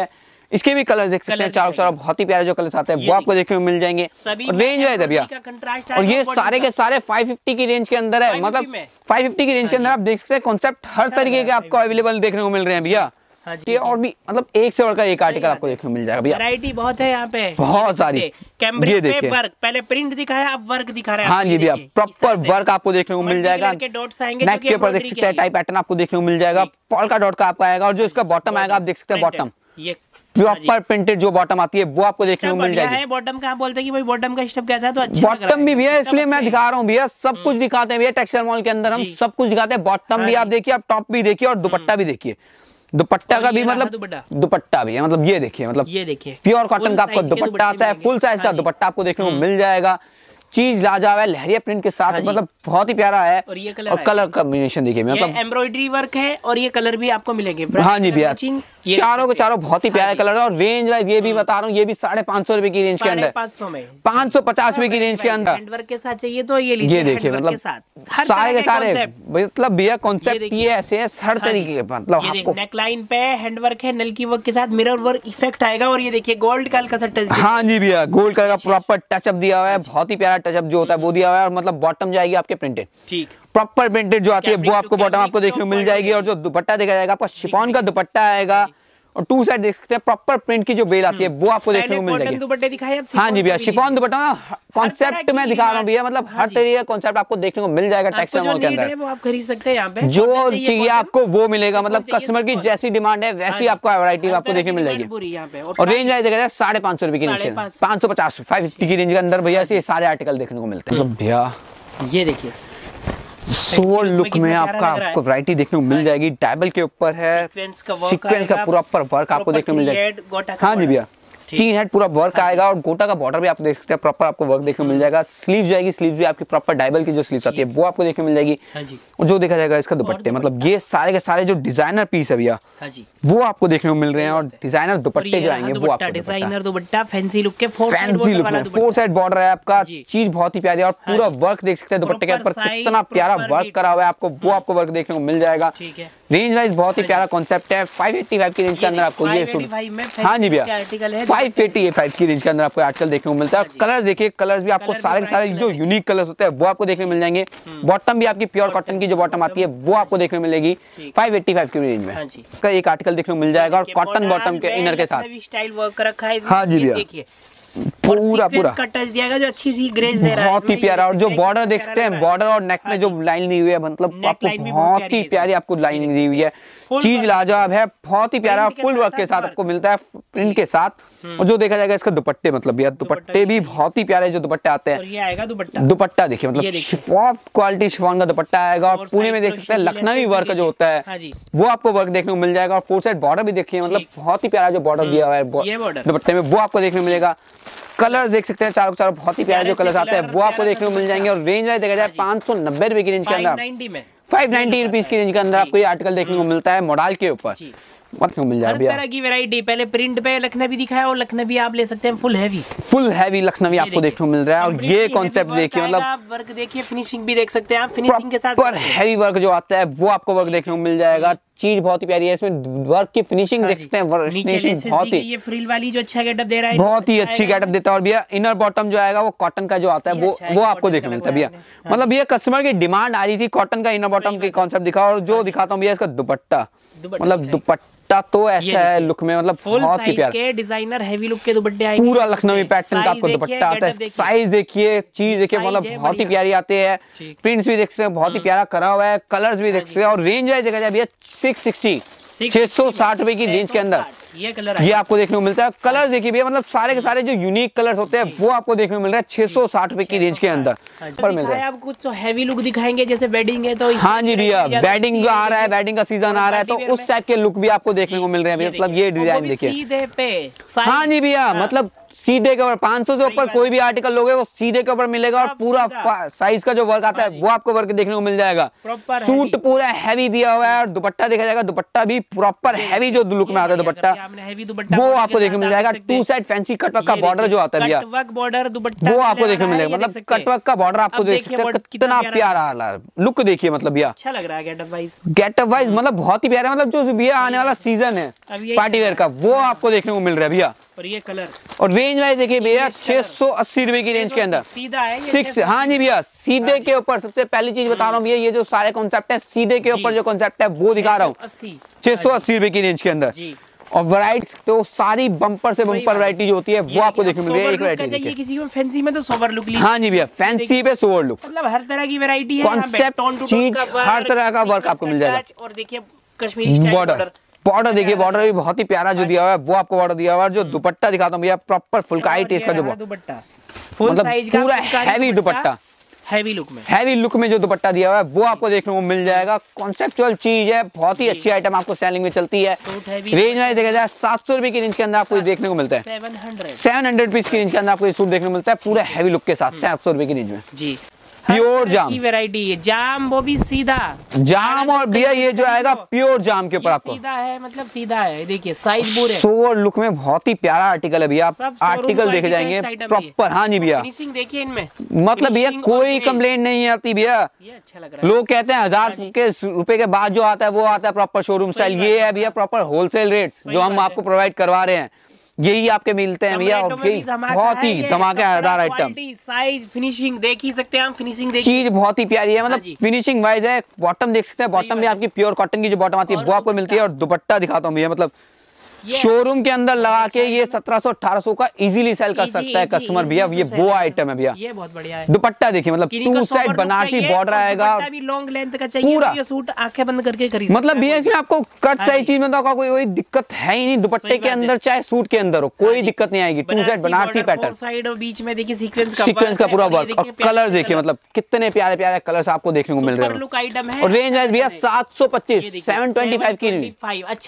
इसके भी कलर देख सकते हैं, चारों बहुत ही प्यारे जो कलर्स आते हैं वो आपको देखने को मिल जाएंगे। रेंज वाइज है भैया, और ये सारे के सारे 550 की रेंज के अंदर है, मतलब 550 की रेंज के अंदर आप देख सकते हैं कॉन्सेप्ट हर तरीके के आपको अवेलेबल देखने को मिल रहे हैं भैया। ये और भी मतलब एक से बढ़कर एक आर्टिकल आपको देखने को मिल जाएगा भैया, वैरायटी बहुत है यहाँ पे, बहुत सारी। ये देखिए वर्क, पहले प्रिंट दिखाया अब वर्क दिखा रहा है। हाँ जी भैया, प्रॉपर वर्क आपको देखने को मिल जाएगा। नेक के ऊपर देख सकते हैं टाइप पैटर्न आपको देखने को मिल जाएगा, पॉल्का डॉट का आपका आएगा, और जो इसका बॉटम आएगा आप देख सकते हैं बॉटम ये प्रॉपर प्रिंटेड जो बॉटम आती है वो आपको देखने को मिल जाएगी। बॉटम का आप बोलते हैं कि भाई बॉटम का स्टेप कैसा है, तो अच्छा बॉटम भी भैया इसलिए मैं दिखा रहा हूँ भैया, सब कुछ दिखाते हैं भैया टेक्सटाइल मॉल के अंदर, हम सब कुछ दिखाते हैं। बॉटम भी आप देखिए, आप टॉप भी देखिए, और दुपट्टा भी देखिए। दुपट्टा का भी मतलब दुपट्टा भी है, मतलब ये देखिए, मतलब ये देखिए प्योर कॉटन का आपको दुपट्टा आता है, फुल साइज का दुपट्टा आपको देखने को मिल जाएगा। चीज लाजवाब है, लहरिया प्रिंट के साथ, मतलब बहुत ही प्यारा है। और ये कलर कॉम्बिनेशन देखिए, मतलब एम्ब्रॉयडरी वर्क है, और ये कलर भी आपको मिलेंगे। हाँ जी भैया, चारों के चारों बहुत ही प्यारे कलर है। और रेंज वाइज ये भी बता रहा हूँ, ये भी 550 रुपए की रेंज के अंदर, 550 में 550 रुपए की रेंज के अंदर हैंडवर्क के साथ चाहिए तो ये लीजिए। ये देखिए, मतलब सारे के सारे मतलब भैया कॉन्सेप्ट ये ऐसे है हर तरीके के, मतलब आपको नेक लाइन पे हैंडवर्क है, नलकी वर्क के साथ मिरर वर्क इफेक्ट आएगा, और ये देखिए गोल्ड का हल्का सा टच। हाँ जी भैया, गोल्ड कलर का प्रॉपर टचअप दिया हुआ है, बहुत ही प्यारा टचअप जो होता है वो दिया हुआ है। और मतलब बॉटम जाएगी आपके प्रिंटेड, ठीक प्रॉपर प्रिंटेड जो आती है वो आपको बॉटम आपको देखने को मिल जाएगी। और जो दुपट्टा देखा जाएगा आपको शिफॉन का दुपट्टा आएगा, और टू साइड देख सकते हैं प्रॉपर प्रिंट की जो बेल आती है वो आपको देखने को मिल जाएगी। दुपट्टे दिखाए अब। हाँ जी भैया, शिफॉन दुपट्टा ना कॉन्सेप्ट में दिखा रहा हूँ भैया, मतलब हर तरीके का कॉन्सेप्ट आपको देखने को मिल जाएगा टेक्सटाइल मॉल के अंदर। वो आप खरीद सकते हैं यहाँ पे, जो चाहिए आपको वो मिलेगा, मतलब कस्टमर की जैसी डिमांड है वैसी आपको वैरायटी आपको देखने मिल जाएगी। और रेंज वाइज देखा जाए 550 रुपए की रेंज, 550 550 की रेंज के अंदर भैया ये सारे आर्टिकल देखने को मिलते हैं। मतलब भैया ये देखिए सोल लुक में आपको वैरायटी देखने को मिल जाएगी। डायबल के ऊपर है, सीक्वेंस का पूरा वर्क आपको देखने को मिल जाएगा। हाँ जी भैया, 3 हेड पूरा वर्क आएगा, और गोटा का बॉर्डर भी आप देख सकते हैं, प्रॉपर आपको वर्क देखने को मिल जाएगा। स्लीव जाएगी, स्लीव भी आपकी प्रॉपर डायबल की जो स्लीव्स आती है वो आपको देखने को मिल जाएगी। और जो देखा जाएगा इसका दुपट्टे, मतलब ये सारे के सारे जो डिजाइनर पीस है भैया वो आपको देखने को मिल रहे हैं। और डिजाइनर दुपट्टे जो आएंगे वो आपको डिजाइनर दुपट्टा फैंसी लुक के 4 साइड बॉर्डर है आपका, चीज बहुत ही प्यारी है। और पूरा वर्क देख सकते हैं दुपट्टे के ऊपर, कितना प्यारा वर्क करा हुआ है आपको, वो आपको वर्क देखने को मिल जाएगा। रेंज वाइज बहुत ही प्यारा कॉन्सेप्ट है। 585 की रेंज के अंदर आपको ये सूट, हाँ जी भैया 585 की रेंज के अंदर आपको आर्टिकल देखने को मिलता है। कलर्स देखिए, कलर्स भी आपको सारे के सारे जो यूनिक कलर्स होते हैं वो आपको देखने को मिल जाएंगे। बॉटम भी आपकी प्योर कॉटन की जो बॉटम आती है वो आपको देखने को मिलेगी 585 की रेंज में। इसका एक आर्टिकल देखने को मिल जाएगा, और कॉटन बॉटम के इनर के साथ स्टाइल वर्क रखा है। हाँ जी भैया, देखिए पूरा टच दिया जो अच्छी सी ग्रेस दे रहा है, बहुत ही प्यारा। और जो बॉर्डर देख सकते हैं, बॉर्डर और नेक में जो लाइन दी हुई है, मतलब आपको बहुत ही प्यारी आपको लाइनिंग दी हुई है। चीज लाजवाब है, बहुत ही प्यारा, फुल वर्क के साथ आपको मिलता है, प्रिंट के साथ। और जो देखा जाएगा इसका दुपट्टे, मतलब यार दुपट्टे भी बहुत ही प्यारे जो दुपट्टे आते हैं। ये आएगा दुपट्टा देखिए, मतलब शिफॉन क्वालिटी शिफॉन का दुपट्टा आएगा। और पुणे में देख सकते हैं लखनवी वर्क जो होता है वो आपको वर्क देखने को मिल जाएगा। और 4 साइड बॉर्डर भी देखिए, मतलब बहुत ही प्यारा जो बॉर्डर दिया हुआ है दुपट्टे में वो आपको देखने को मिलेगा। कलर देख सकते हैं, चारों बहुत ही प्यारे जो कलर्स आते हैं वो आपको देखने को मिल जाएंगे। और रेंज वाइज देखा जाए 590 रुपए की रेंज के अंदर, 590 रुपीज की रेंज के अंदर आपको ये आर्टिकल देखने को मिलता है मॉडल के ऊपर। मिल जाए हर तरह की वैरायटी, पहले प्रिंट पे लखनवी दिखाया, और लखनवी आप ले सकते हैं फुल हैवी लखनवी आपको देखने को मिल रहा है। और ये कॉन्सेप्ट देखिए, मतलब वर्क देखिए, फिनिशिंग भी देख सकते हैं आप, फिनिशिंग के साथ पर हैवी वर्क जो आता है वो आपको वर्क देखने को मिल जाएगा। चीज बहुत ही प्यारी है, इसमें वर्क की फिनिशिंग देख सकते हैं, फिनिशिंग बहुत ही, ये फ्रिल वाली जो अच्छा गेटअप दे रहा है, बहुत ही अच्छी गेटअप देता है। और भैया इनर बॉटम जो आएगा वो कॉटन का जो आता है वो आपको देखने मिलता है भैया। मतलब ये कस्टमर की डिमांड आ रही थी, कॉटन का इनर बॉटम की कॉन्सेप्ट दिखा। और जो दिखाता हूँ भैया इसका दुपट्टा, मतलब दुपट्टा तो ऐसा है लुक में, मतलब बहुत ही प्यारा डिजाइनर हैवी लुक के दुपट्टे आएंगे, पूरा लखनवी पैटर्न का आपको दुपट्टा आता है। साइज देखिए, चीज देखिए, मतलब बहुत ही प्यारी आते हैं। प्रिंट्स भी देख सकते हैं, बहुत ही प्यारा करा हुआ है। कलर्स भी देख सकते हैं। और रेंज वाइज देखा जाए भैया 660 रुपए की रेंज के अंदर ये आपको देखने को मिलता है। कलर देखिए भैया, मतलब सारे के सारे जो यूनिक कलर्स होते हैं वो आपको देखने को मिल रहा है 660 रुपए की रेंज के अंदर पर मिल रहा है। आप कुछ हैवी लुक दिखाएंगे, जैसे वेडिंग है तो हाँ जी भैया, वेडिंग आ रहा है, वेडिंग का सीजन आ रहा है, तो उस टाइप के लुक भी आपको देखने को मिल रहे हैं। मतलब ये डिजाइन देखिए, हाँ जी भैया, मतलब सीधे के ऊपर 500 से ऊपर कोई भी आर्टिकल लोगे वो सीधे के ऊपर मिलेगा और पूरा साइज का जो वर्क आता है वो आपको वर्क देखने को मिल जाएगा। सूट पूरा हैवी दिया हुआ है और दुपट्टा देखा जाएगा, दुपट्टा भी प्रॉपर हैवी जो लुक में आता है दुपट्टा वो आपको देखने को मिल जाएगा। 2 साइड फैंसी कटवर्क का बॉर्डर जो आता है भैया बॉर्डर दुपट्टा वो आपको देखने को मिलेगा। मतलब कटवर्क का बॉर्डर आपको देख सकते हैं कितना प्यारा लुक देखिए। मतलब भैया अच्छा लग रहा है गेटअप वाइज मतलब बहुत ही प्यारा। मतलब जो भैया आने वाला सीजन है पार्टी वेयर का वो आपको देखने को मिल रहा है भैया। और ये कलर और रेंज वाइज देखिए भैया 680 रुपए की रेंज के अंदर सीधा है ये 6 हाँ जी भैया सीधे के ऊपर। सबसे पहली चीज बता रहा हूँ भैया, ये जो सारे कॉन्सेप्ट है सीधे के ऊपर जो कॉन्सेप्ट है वो दिखा रहा हूँ 680 रुपए की रेंज के अंदर। और वैरायटी तो सारी बम्पर से बम्पर वैरायटी जो होती है वो आपको देखने को मिलेगी। एक वैरायटी किसी को फैंसी में तो सोवर लुक ली। हाँ जी भैया फैंसी पे सोवर लुक, मतलब हर तरह की वैरायटी है, कॉन्सेप्ट चीज हर तरह का वर्क आपको मिल जाएगा। और देखिए कश्मीरी स्टाइल बॉर्डर देखिए, बॉर्डर भी बहुत ही प्यारा जो दिया हुआ है वो आपको बॉर्डर दिया हुआ है। जो दुपट्टा दिखाता हूँ भैया प्रॉपर फुलकाई टेस्ट का जो दुपट्टा मतलब पूरा हैवी दुपट्टा हैवी लुक में जो दुपट्टा दिया हुआ है वो आपको देखने को मिल जाएगा। कॉन्सेप्चुअल चीज है, बहुत ही अच्छी आइटम आपको सेलिंग में चलती है। रेंज में देखा जाए 700 रुपए की रेंज के अंदर आपको देखने को मिलता है। 700 रुपीज की रेंज के अंदर आपको ये सूट देखने को मिलता है पूरा हैवी लुक के साथ 700 रुपए की रेंज में जी। प्योर जाम की वैरायटी है, जाम वो भी सीधा जाम। और भैया ये जो आएगा प्योर जाम के ऊपर आपको सीधा है, मतलब सीधा है। देखिए साइज पूरे सोवर लुक में बहुत ही प्यारा आर्टिकल है भैया। आप आर्टिकल देखे जाएंगे प्रॉपर। हाँ जी भैया फिनिशिंग देखिए इनमें, मतलब भैया कोई कंप्लेंट नहीं आती भैया। ये अच्छा लग रहा है। लोग कहते हैं 1000 के रुपए के बाद जो आता है वो आता है प्रॉपर शोरूम स्टाइल। ये है भैया प्रॉपर होलसेल रेट्स जो हम आपको प्रोवाइड करवा रहे हैं, यही आपके मिलते हैं भैया। और यही बहुत ही धमाकेदार आइटम, साइज फिनिशिंग देख ही सकते हैं हम। फिनिशिंग चीज बहुत ही प्यारी है, मतलब फिनिशिंग वाइज है। बॉटम देख सकते हैं, बॉटम भी आपकी प्योर कॉटन की जो बॉटम आती है वो आपको मिलती है। और दुपट्टा दिखाता हूँ भैया, मतलब शोरूम के अंदर लगा के ये 1700-1800 का इजीली सेल कर सकता है कस्टमर भैया। ये वो आइटम है भैया, ये बहुत बढ़िया है। दुपट्टा देखिए, मतलब 2 साइड बनारसी बॉर्डर आएगा, लॉन्ग लेंथ का चाहिए पूरा। ये सूट आंखें बंद करके खरीद मतलब भैया इसमें आपको कट साइज चीज में तो कोई दिक्कत है ही नहीं। दुपट्टे के अंदर चाहे सूट के अंदर हो कोई दिक्कत नहीं आएगी। 2 साइड बनारसी पैटर्न, साइड और बीच में देखिए सीक्वेंस का पूरा वर्क। और कलर देखिए, मतलब कितने प्यारे प्यारे कलर्स आपको देखने को मिल रहे हैं। और रेंज है भैया 725 725 की रेंज,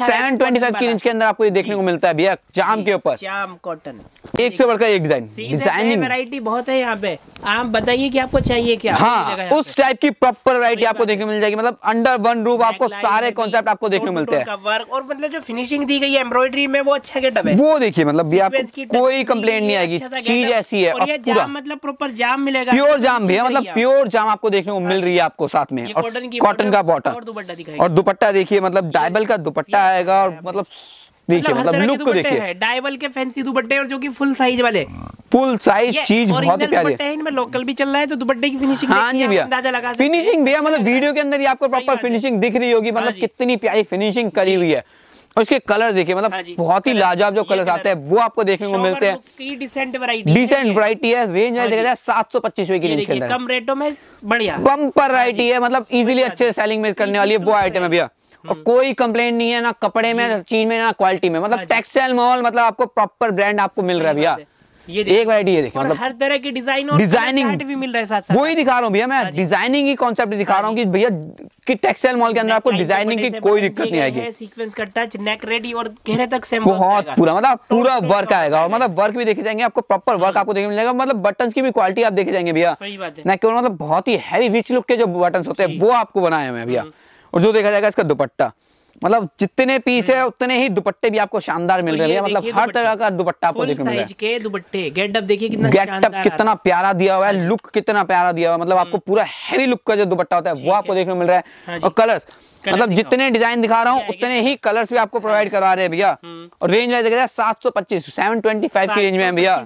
725 की रेंज के अंदर आपको ये देखने को मिलता है जाम के ऊपर। जाम कॉटन, एक से बढ़कर एक डिजाइनिंग वैरायटी बहुत है यहाँ पे। आप बताइए कि आपको चाहिए क्या। हाँ उस टाइप की प्रॉपर वैरायटी आपको देखने को मिल जाएगी। मतलब अंडर वन रूफ आपको सारे कॉन्सेप्ट आपको देखने को मिलते हैं। वर्क और मतलब जो फिनिशिंग दी गई है एम्ब्रॉयडरी में वो अच्छा गेटअप है, वो देखिए। मतलब भी आपको कोई कंप्लेंट नहीं आएगी, चीज ऐसी है। और ये जाम मतलब प्रॉपर जाम मिलेगा, प्योर जाम भैया, मतलब प्योर जाम आपको देखने को मिल रही है आपको साथ में। और कॉटन का बॉटम और दुपट्टा देखिए, मतलब डायबल का दुपट्टा आएगा। और मतलब देखिए, मतलब लुक को देखिए, डायबल के फैंसी दुपट्टे और जो कि फुल साइज वाले, फुल साइज चीज बहुत ही प्यारी है। इनमें लोकल भी चल रहा है तो दुपट्टे की फिनिशिंग हाँ जी भैया, फिनिशिंग भैया मतलब वीडियो के अंदर ही आपको प्रॉपर फिनिशिंग दिख रही होगी। मतलब कितनी प्यारी फिनिशिंग करी हुई है। और इसके कलर देखिए, मतलब बहुत ही लाजवाब जो कलर्स आते हैं वो आपको देखने को मिलते हैं। डिसेंट वैरायटी है। रेंज है देखा जाए 725 रुपए की रेंज के अंदर, कम रेटों में बढ़िया बम्पर वैरायटी है। मतलब इजीली अच्छे सेलिंग में करने वाली है वो आइटम है भैया। और कोई कंप्लेंट नहीं है ना कपड़े में, ना चीज में, ना क्वालिटी में। मतलब टेक्सटाइल मॉल, मतलब आपको प्रॉपर ब्रांड आपको मिल रहा है भैया। ये एक वैरायटी है देखिए, मतलब हर तरह की डिजाइनिंग भी मिल रहा है साथ। वही दिखा रहा हूँ भैया मैं, डिजाइनिंग ही कॉन्सेप्ट दिखा रहा हूँ कि भैया कि टेक्सटाइल मॉल के अंदर आपको डिजाइनिंग की कोई दिक्कत नहीं आएगी। सीक्वेंस का टच, नेक रेडी और घेरे तक सेम बहुत पूरा, मतलब पूरा वर्क आएगा। और मतलब वर्क भी देखे जाएंगे आपको, प्रॉपर वर्क आपको देखने मिलेगा। मतलब बटन्स की भी क्वालिटी आप देखे जाएंगे भैया, ना केवल मतलब बहुत ही हैवी रिच लुक के जो बटन्स होते हैं वो आपको बनाए हुए हैं भैया। और जो देखा जाएगा इसका दुपट्टा, मतलब जितने पीस है उतने ही दुपट्टे भी आपको शानदार मिल रहे हैं। मतलब हर तरह का दुपट्टा आपको देखने को मिल रहा है। के दुपट्टे गेटअप देखिए कितना प्यारा दिया हुआ है, लुक कितना प्यारा दिया हुआ है। मतलब आपको पूरा हैवी लुक का जो दुपट्टा होता है वो आपको देखने को मिल रहा है। और कलर्स, मतलब जितने डिजाइन दिखा रहा हूँ उतने ही कलर्स भी आपको प्रोवाइड करवा रहे हैं भैया। और रेंज है देखा जाए 725 725 की रेंज में है भैया,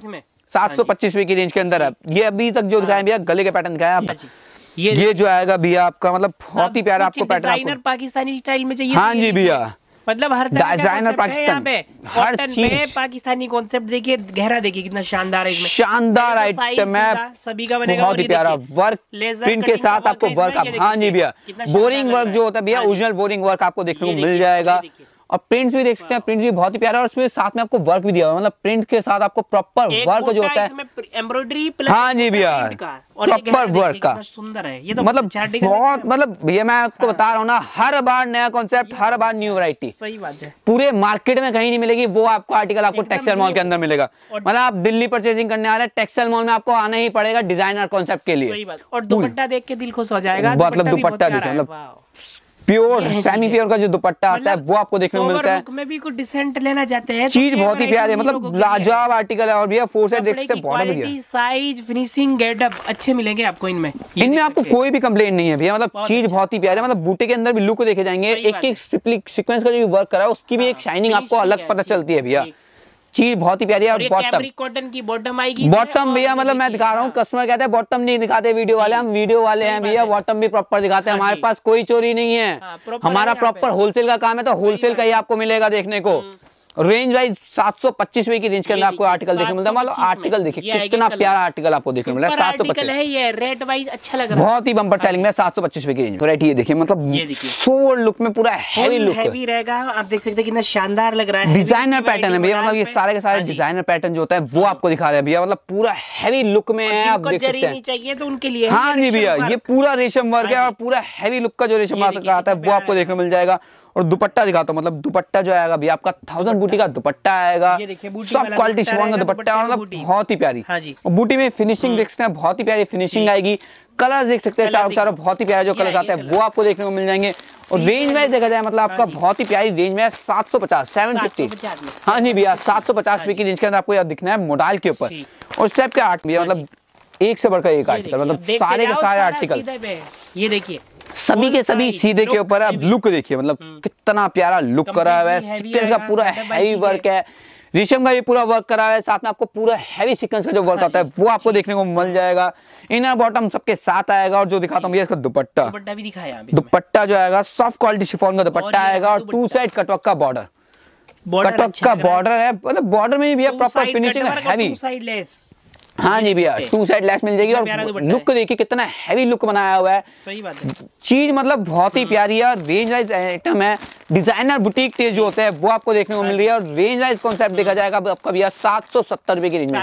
725 की रेंज के अंदर है। ये अभी तक जो दिखाया भैया गले के पैटर्न दिखाया आप, ये जो आएगा भैया आपका, मतलब बहुत ही प्यारा आपको पैटर्न, डिजाइनर पाकिस्तानी स्टाइल में चाहिए। हाँ जी भैया, मतलब हर तरह डिजाइनर पाकिस्तान, हर चीज पाकिस्तानी कॉन्सेप्ट देखिए, गहरा देखिए कितना शानदार है। शानदार आइटम है, सभी का बनेगा। बहुत ही प्यारा वर्क प्रिंट के साथ आपको वर्क। हाँ जी भैया, बोरिंग वर्क जो होता है भैया, ओरिजिनल बोरिंग वर्क आपको देखने को मिल जाएगा। और प्रिंट्स भी देख सकते हैं, प्रिंट्स भी बहुत ही प्यारा है और उसमें साथ में आपको वर्क भी दिया हुआ है, मतलब प्रिंट्स के साथ आपको प्रॉपर वर्क जो होता है, एम्ब्रॉयडरी, हाँ जी भैया, प्रॉपर वर्क का सुंदर है ये तो, मतलब बहुत, मतलब भैया मैं आपको बता रहा हूँ ना, हर बार नया कॉन्सेप्ट, हर बार न्यू वैरायटी। सही बात है, पूरे मार्केट में कहीं नहीं मिलेगी वो आपको आर्टिकल, आपको टेक्सटाइल मॉल के अंदर मिलेगा। मतलब आप दिल्ली परचेजिंग करने आ रहे हैं, टेक्सटाइल मॉल में आपको आना ही पड़ेगा डिजाइनर कॉन्सेप्ट के लिए। सही बात। और दुपट्टा देख के दिल खुश हो जाएगा, मतलब दुपट्टा देखिए, मतलब प्योर सेमी प्योर का जो दुपट्टा आता है वो आपको देखने को मिलता है। में भी कुछ डिसेंट लेना चाहते हैं, चीज बहुत ही प्यारी है, मतलब लाजवाब आर्टिकल है। और भैया फोर साइड देख सकते हैं, बॉर्डर भी है, साइज, फिनिशिंग, गेटअप अच्छे मिलेंगे आपको इनमें। इनमें आपको कोई भी कंप्लेंट नहीं है भैया, मतलब चीज बहुत ही प्यारी है। मतलब बूटे के अंदर भी लुक देखे जाएंगे, एक एक सीक्वेंस का जो वर्क करा है उसकी भी एक शाइनिंग आपको अलग पता चलती है भैया। चीज बहुत ही प्यारी है। और बॉटम, कॉटन की बॉटम आएगी, बॉटम भैया, मतलब मैं दिखा रहा हूँ, कस्टमर कहते हैं बॉटम नहीं दिखाते वीडियो वाले, हम वीडियो वाले हैं भैया, बॉटम भी प्रॉपर दिखाते हैं। हमारे पास कोई चोरी नहीं है, हमारा प्रॉपर होलसेल का काम है, तो होलसेल का ही आपको मिलेगा देखने को। रेंज वाइज 725 रुपए की रेंज के अंदर आपको आर्टिकल देखने मिलता है। मतलब आर्टिकल देखिए कितना प्यारा आर्टिकल आपको देखने मिल रहा है, 725 है, ये रेट वाइज अच्छा लग रहा है, बहुत ही बम्पर सेलिंग में 725 रुपए की रेंज। वैरायटी ये देखिए, मतलब सोवर लुक में पूरा हैवी लुक रहेगा, आप देख सकते हैं कितना शानदार लग रहा है। डिजाइनर पैटर्न है भैया, मतलब ये सारे के सारे डिजाइनर पैटर्न जो होता है वो आपको दिखा रहे हैं भैया, मतलब पूरा हैवी लुक में है, आप देख सकते हैं। चाहिए तो उनके लिए, हाँ जी भैया, ये पूरा रेशम वर्क है और पूरा हैवी लुक का जो रेशम आता है वो आपको देखने मिल जाएगा। और दुपट्टा दिखाता हूँ, मतलब दुपट्टा जो आएगा भैया आपका 1000 बूटी का दुपट्टा आएगा, सब क्वालिटी शिफॉन का दुपट्टा, मतलब बहुत ही प्यारी। और बूटी में फिनिशिंग देख सकते हैं, बहुत ही प्यारी फिनिशिंग आएगी। कलर देख सकते हैं चारों बहुत ही प्यारे जो कलर आते हैं वो आपको देखने को मिल जाएंगे। और रेंज वाइज देखा जाए, मतलब आपका बहुत ही प्यारी रेंज में 750 750, हाँ जी भैया 750 रुपए की रेंज के अंदर आपको यह दिखना है मोडाल के ऊपर। और इस टाइप के आर्ट भैया, मतलब एक से बढ़कर एक आर्टिकल, मतलब सारे के सारे आर्टिकल, ये देखिए सभी के सभी सीधे के ऊपर है। लुक देखिए, मतलब कितना प्यारा लुक करा हुआ है, सीक्वेंस का पूरा हैवी वर्क है, रेशम का भी पूरा वर्क करा हुआ है, साथ में आपको पूरा हैवी सीक्वेंस का जो वर्क आता है वो आपको देखने को मिल जाएगा। इनर बॉटम सबके साथ आएगा। और जो दिखाता हूँ भैया इसका दुपट्टा भी दिखाया, दुपट्टा जो आएगा सॉफ्ट क्वालिटी शिफॉन का दुपट्टा आएगा और 2 साइड कटवर्क का बॉर्डर, कटवर्क का बॉर्डर है, मतलब बॉर्डर में भी भैया प्रॉपर फिनिशिंग है, हैवी। हाँ जी भैया 2 साइड लेस मिल जाएगी। और लुक देखिए कितना हैवी लुक बनाया हुआ है, सही बात है। चीज मतलब बहुत ही प्यारी है। रेंज वाइज आइटम है, डिजाइनर बुटीक टेस्ट जो होते हैं वो आपको देखने को मिल रही है। और रेंज वाइज कॉन्सेप्ट देखा जाएगा आपका भैया 770 रुपए की रेंज में,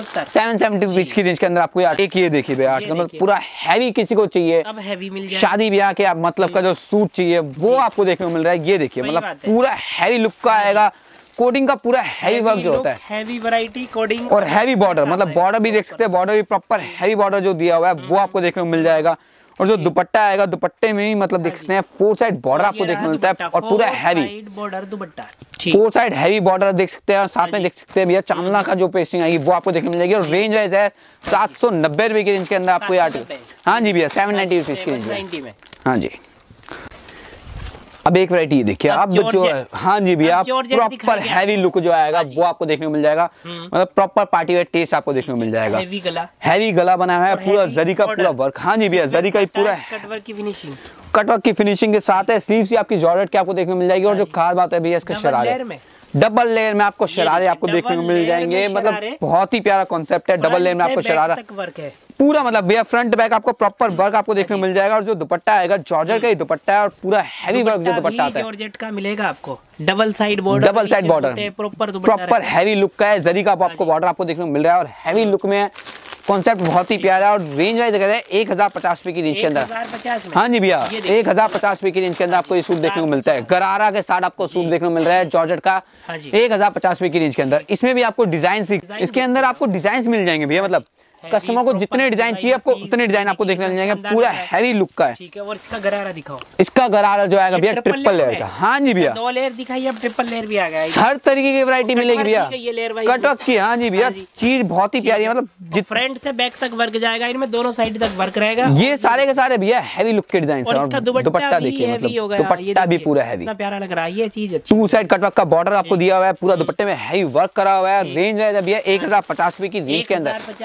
770 रुपीज की रेंज के अंदर आपको एक ये देखिए भैया आर्टिकल, मतलब पूरा हैवी किसी को चाहिए, अब हैवी मिल जाए, शादी ब्याह के मतलब का जो सूट चाहिए वो आपको देखने को मिल रहा है। ये देखिए मतलब पूरा हैवी लुक का आएगा, कोडिंग का पूरा हैवी वर्क जो होता है, हैवी वैरायटी कोडिंग और हैवी बॉर्डर, मतलब बॉर्डर भी देख सकते हैं, बॉर्डर भी प्रॉपर हैवी बॉर्डर जो दिया हुआ है वो आपको देखने को मिल जाएगा। और जो दुपट्टा आएगा, दुपट्टे में भी मतलब देख सकते हैं 4 साइड बॉर्डर आपको देखने को मिलता है और पूरा heavy border dupatta, 4 side heavy border देख सकते हैं। साथ में देख सकते हैं भैया चांदना का जो पेस्टिंग आएगी वो आपको देखने को मिल जाएगी। और रेंज वाइज है 790 रुपए की रेंज के अंदर आपको ये आर्टिकल, हाँ जी भैया 790 रुपीज की रेंज में, हाँ जी। अब एक वैरायटी देखिए, अब जो है, हाँ जी भैया प्रॉपर हैवी लुक जो आएगा वो आपको देखने को मिल जाएगा, मतलब प्रॉपर पार्टी वेयर टेस्ट आपको देखने को मिल जाएगा। हैवी गला बना हुआ है, पूरा जरी का पूरा वर्क, हाँ जी भैया जरी का ही पूरा कटवर्क की फिनिशिंग, कटवर्क की फिनिशिंग के साथ है। स्लीव्स भी आपकी जॉर्जेट के आपको देखने को मिल जाएगी। और जो खास बात है भैया इसका शरारे, डबल लेयर में आपको शरारे आपको देखने को मिल जाएंगे, मतलब बहुत ही प्यारा कॉन्सेप्ट है। डबल लेयर में आपको शरारा पूरा, मतलब भैया फ्रंट बैक आपको प्रॉपर वर्क आपको देखने को मिल जाएगा। और जो दुपट्टा आएगा जॉर्जेट का ही दुपट्टा है और पूरा हैवी वर्क जो दुपट्टा आता है जॉर्जेट का मिलेगा आपको, double side border, proper heavy look का है, जरी का आपको बॉर्डर आपको देखने को मिल रहा है और हैवी लुक में कॉन्सेप्ट बहुत ही प्यारा है। और रेंज वाइज देखा जाए 1050 रुपए की रेंज के अंदर, हाँ जी भैया 1050 रुपए की रेंज के अंदर आपको ये सूट देखने को मिलता है। गरारा के साथ आपको सूट देखने को मिल रहा है जॉर्जेट का 1050 रुपए की रेंज के अंदर। इसमें भी आपको डिजाइन, इसके अंदर आपको डिजाइन मिल जाएंगे भैया, मतलब कस्टमर को जितने डिजाइन चाहिए आपको उतने डिजाइन आपको देखने मिल जाएंगे। पूरा हैवी लुक का है। ठीक है, और इसका गरारा दिखाओ, इसका गरारा जो आएगा भैया ट्रिपल लेयर का, हाँ जी भैया 2 लेयर दिखाई, अब ट्रिपल लेयर भी आ गया, हर तरीके की वैरायटी मिलेगी भैया, कटवर्क की, हाँ जी भैया चीज बहुत ही प्यारी है, मतलब फ्रंट से बैक तक वर्क जाएगा, इनमें दोनों साइड तक वर्क रहेगा। ये सारे के सारे भैया हैवी लुक के डिजाइन है। और दुपट्टा देखिए, मतलब दुपट्टा भी पूरा हैवी, प्यारा लग रहा है ये चीज। 2 साइड कटवर्क का बॉर्डर आपको दिया हुआ है, पूरा दुपट्टे में हैवी वर्क करा हुआ है। रेंज है भैया 1050 रुपए की रेंज के अंदर, हाँ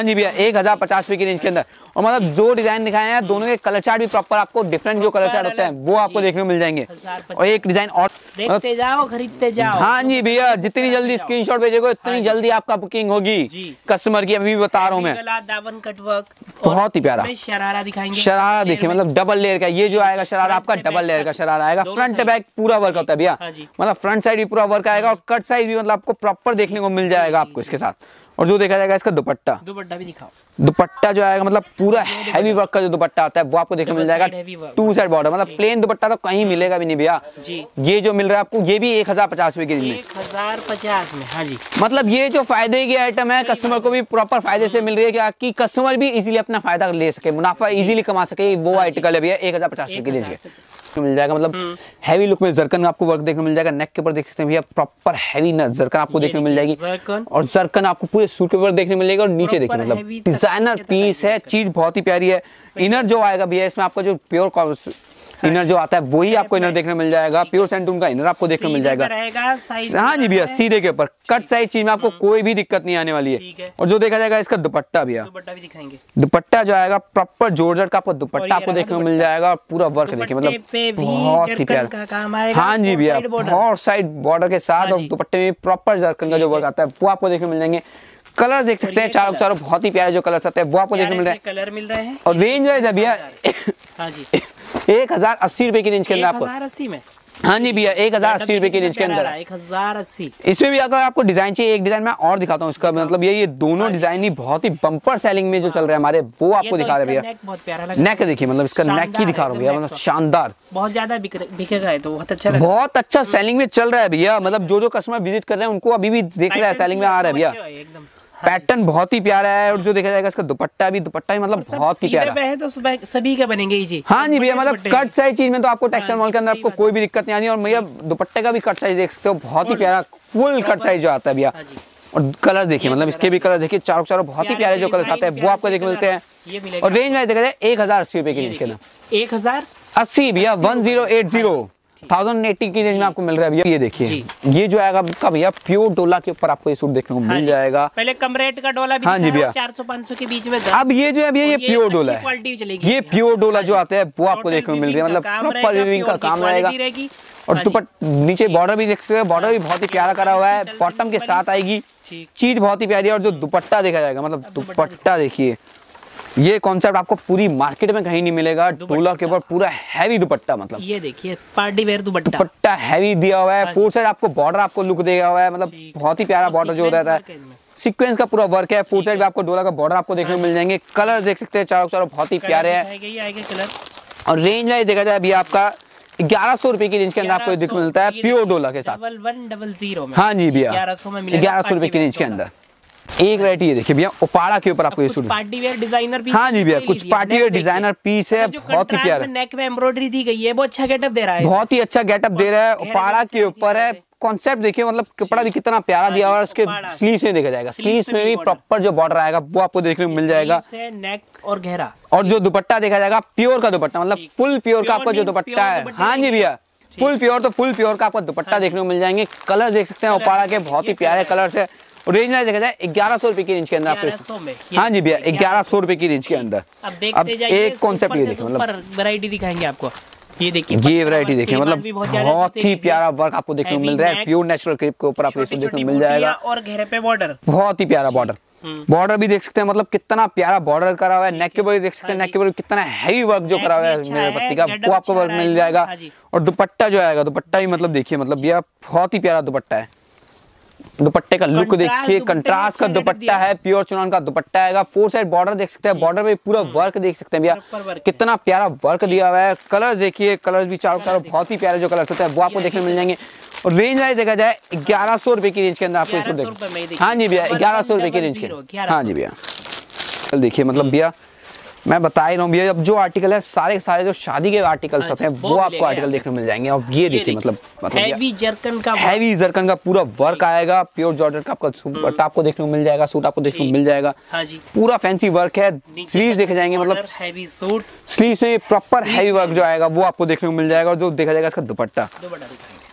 जी भैया 1050 रुपए की रेंज के अंदर। और मतलब जो डिजाइन दिखाए हैं दोनों के कलर चार्ट भी प्रॉपर आपको डिफरेंट जो कलर चार्ट होते हैं वो आपको देखने को मिल जाएंगे। और एक डिजाइन और देखते जाओ खरीदते जाओ। हाँ जी भैया, जितनी जल्दी स्क्रीनशॉट भेजोगे उतनी जल्दी आपका बुकिंग होगी कस्टमर की, अभी बता रहा हूँ मैं। दामन कटवर्क बहुत ही प्यारा शरारा दिखाएंगे। शरारा देखिए मतलब डबल लेयर का ये जो आएगा शरारा आपका डबल लेयर का शरारा आएगा। फ्रंट बैक पूरा वर्क होता है भैया, मतलब फ्रंट साइड भी पूरा वर्क आएगा और कट साइड भी मतलब आपको प्रॉपर देखने को मिल जाएगा आपको इसके साथ। और जो देखा जाएगा इसका दुपट्टा भी दिखाओ। दुपट्टा जो आएगा मतलब पूरा हैवी वर्क का जो दुपट्टा आता है वो आपको देखने को मिल जाएगा। 2 साइड बॉर्डर, मतलब प्लेन दुपट्टा तो कहीं मिलेगा भी नहीं भैया। ये जो मिल रहा है आपको ये भी 1050 रुपए की रेंज में, 1050 में। हाँ जी, मतलब ये जो फायदे की आइटम है कस्टमर को भी प्रॉपर फायदे से मिल रही है कि कस्टमर भी इजीली अपना फायदा ले सके, मुनाफा इजीली कमा सके। वो आर्टिकल है भैया 1050 रुपए की रेंज के मिल जाएगा। मतलब हैवी लुक में जरकन आपको वर्क देखने को मिल जाएगा। नेक के ऊपर देख सकते हैं भैया प्रॉपर हैवी जरकन आपको देखने को मिल जाएगी। और जरकन आपको पूरे सूट के ऊपर देखने को मिलेगा। और नीचे देखिए मतलब डिजाइनर पीस है, चीज बहुत ही प्यारी है। इनर जो आएगा भैया इसमें आपका जो प्योर इनर जो आता है वही आपको इनर देखने मिल जाएगा। प्योर सेंटून का इनर आपको देखने मिल जाएगा। हाँ जी भैया, सीधे के ऊपर कट साइज चीज में आपको कोई भी दिक्कत नहीं आने वाली है। और जो देखा जाएगा इसका दुपट्टा भैया, दुपट्टा भी दिखाएंगे। दुपट्टा जो आएगा प्रॉपर जॉर्जेट का आपको दुपट्टा आपको देखने को मिल जाएगा। और पूरा वर्क देखिए मतलब बहुत ही प्यारा। हाँ जी भैया, बहुत साइड बॉर्डर के साथ और दुपट्टे में प्रॉपर जरकन का जो वर्क आता है वो आपको देखने को मिल जाएंगे। कलर देख सकते हैं चारों चारों बहुत ही प्यारे जो कलर आते हैं वो आपको देखने को मिल रहे हैं। कलर मिल रहे हैं। और रेंज है भैया 1080 रुपए की रेंज के अंदर आपको। 1080 में। हाँ जी भैया 1080 रुपए की रेंज के अंदर 1080। इसमें भी अगर आपको डिजाइन चाहिए, एक डिजाइन मैं और दिखाता हूँ इसका, मतलब ये दोनों डिजाइन ही बहुत ही बम्पर सेलिंग में जो चल रहे हैं हमारे वो आपको दिखा रहे भैया। नेक देखिए मतलब इसका नेक ही दिखा रहा हूँ भैया, मतलब शानदार, बहुत ज्यादा बिकेगा है तो बहुत अच्छा सेलिंग में चल रहा है भैया। मतलब जो कस्टमर विजिट कर रहे हैं उनको अभी भी देख रहा है सेलिंग में आ रहा है भैया। पैटर्न बहुत ही प्यारा है। और जो देखा जाएगा इसका दुपट्टा भी मतलब बहुत ही प्यारा है। तो सभी का बनेंगे जी। हाँ जी भैया, मतलब कट साइज चीज में तो आपको टेक्सटाइल मॉल के अंदर आपको कोई भी दिक्कत नहीं आनी। और भैया दुपट्टे का भी कट साइज देख सकते हो, बहुत ही प्यारा फुल कट साइज जो आता है भैया। और कलर देखिए मतलब इसके भी कलर देखिए चारों बहुत ही प्यारे जो कलर आते हैं वो आपको देखने मिलते हैं। और रेंज में देखा जाए 1080 रुपए की रेंज के अंदर 1080 भैया 1080 की रेंज में आपको मिल रहा है भैया। ये देखिए ये जो आएगा आपका भैया प्योर डोला के ऊपर आपको ये सूट देखने को मिल जाएगा। पहले कम रेट का डोला भी हाँ जी भैया 400-500 के बीच में। अब ये जो है भैया ये प्योर डोला है, ये प्योर डोला जो आता है वो आपको देखने को मिल रही है। मतलब प्रॉपर वीविंग का काम रहेगा। और दुपट्टा नीचे बॉर्डर भी देख सकते हैं, बॉर्डर भी बहुत ही प्यारा करा हुआ है, बॉटम के साथ आएगी, चीज बहुत ही प्यारी है। और जो दुपट्टा देखा जाएगा मतलब दुपट्टा देखिए, ये कॉन्सेप्ट आपको पूरी मार्केट में कहीं नहीं मिलेगा। डोला के ऊपर पूरा हैवी दुपट्टा, मतलब ये देखिए पार्टी वेयर दुपट्टा हैवी दिया हुआ है। फोर साइड आपको बॉर्डर आपको लुक दिया हुआ है, मतलब बहुत ही प्यारा बॉर्डर जो रहता है। सीक्वेंस का पूरा वर्क है। फोर साइड भी आपको डोला का बॉर्डर आपको देखने को मिल जाएंगे। कलर देख सकते हैं चारों बहुत ही प्यारे हैं। और रेंज वाइज देखा जाए भैया आपका 1100 रुपए की रेंज के अंदर आपको देखने मिलता है प्योर डोला के साथ। 1100 में। हाँ जी भैया 1100 रुपए की रेंज के अंदर। एक वैरायटी ये देखिए भैया ओपाड़ा के ऊपर आपको ये suit party wear designer piece. हाँ जी भैया कुछ पार्टी वेयर डिजाइनर पीस है, बहुत ही प्यारा। नेक में एम्ब्रॉयडरी दी गई है, वो अच्छा गेटअप दे रहा है, बहुत ही अच्छा गेटअप दे रहा है। ओपाड़ा के ऊपर है कॉन्सेप्ट देखिए, मतलब कपड़ा भी कितना प्यारा दिया हुआ है। उसके स्लीव्स में देखा जाएगा, स्लीव्स में भी प्रॉपर जो बॉर्डर आएगा वो आपको देखने को मिल जाएगा। नेक और घेरा। और जो दुपट्टा देखा जाएगा प्योर का दुपट्टा, मतलब फुल प्योर का आपका जो दुपट्टा है। हाँ जी भैया फुल प्योर, तो फुल प्योर का आपको दुपट्टा देखने को मिल जाएंगे। कलर देख सकते हैं ओपाड़ा के, बहुत ही प्यारे कलर्स है। रेंज में देखा जाए 1100 रुपए की रेंज के अंदर आपको। हाँ जी भैया 1100 रुपए की रेंज के अंदर। अब एक कॉन्सेप्ट ये देखिए, मतलब वैरायटी दिखाएंगे आपको। ये देखिए ये वैरायटी देखिए, मतलब बहुत ही प्यारा वर्क आपको देखने को मिल रहा है। प्योर नेचुरल क्रेप के ऊपर आपको देखने को मिल जाएगा। और घेरे पे बॉर्डर, बहुत ही प्यारा बॉर्डर। बॉर्डर भी देख सकते हैं, मतलब कितना प्यारा बॉर्डर करा हुआ है। नेक के ऊपर देख सकते हैं, नेक के ऊपर कितना हैवी वर्क जो करा हुआ है मेरे पत्ती का, वो आपको वर्क मिल जाएगा। और दुपट्टा जो आएगा, दुपट्टा भी मतलब देखिए, मतलब भैया बहुत ही प्यारा दुपट्टा है। दुपट्टे का लुक देखिए, कंट्रास्ट का दुपट्टा है, प्योर चुनान का दुपट्टा आएगा। फोर साइड बॉर्डर देख सकते हैं, बॉर्डर में पूरा वर्क देख सकते हैं भैया, कितना प्यारा वर्क दिया हुआ है। कलर देखिए, कलर भी चारों बहुत ही प्यारे जो कलर होते हैं वो आपको देखने मिल जाएंगे। और रेंज वाइज देखा जाए 1100 रुपए की रेंज के अंदर आपको देखिए। हाँ जी भैया 1100 रुपए की रेंज के। हाँ जी भैया देखिए, मतलब भैया मैं बता ही रहा हूँ भैया, अब जो आर्टिकल है सारे जो शादी के आर्टिकल्स होते हैं वो आपको आर्टिकल देखने को मिल जाएंगे। और ये देखिए मतलब हैवी जरकन का पूरा वर्क आएगा। प्योर जॉर्जेट का आपका दुपट्टा आपको देखने को मिल जाएगा, सूट आपको देखने को मिल जाएगा। पूरा फैंसी वर्क है। स्लीव्स देखे जाएंगे, मतलब हैवी सूट, स्लीव्स में प्रॉपर हैवी वर्क जो आएगा वो आपको देखने को मिल जाएगा। और जो देखा जाएगा इसका दुपट्टा,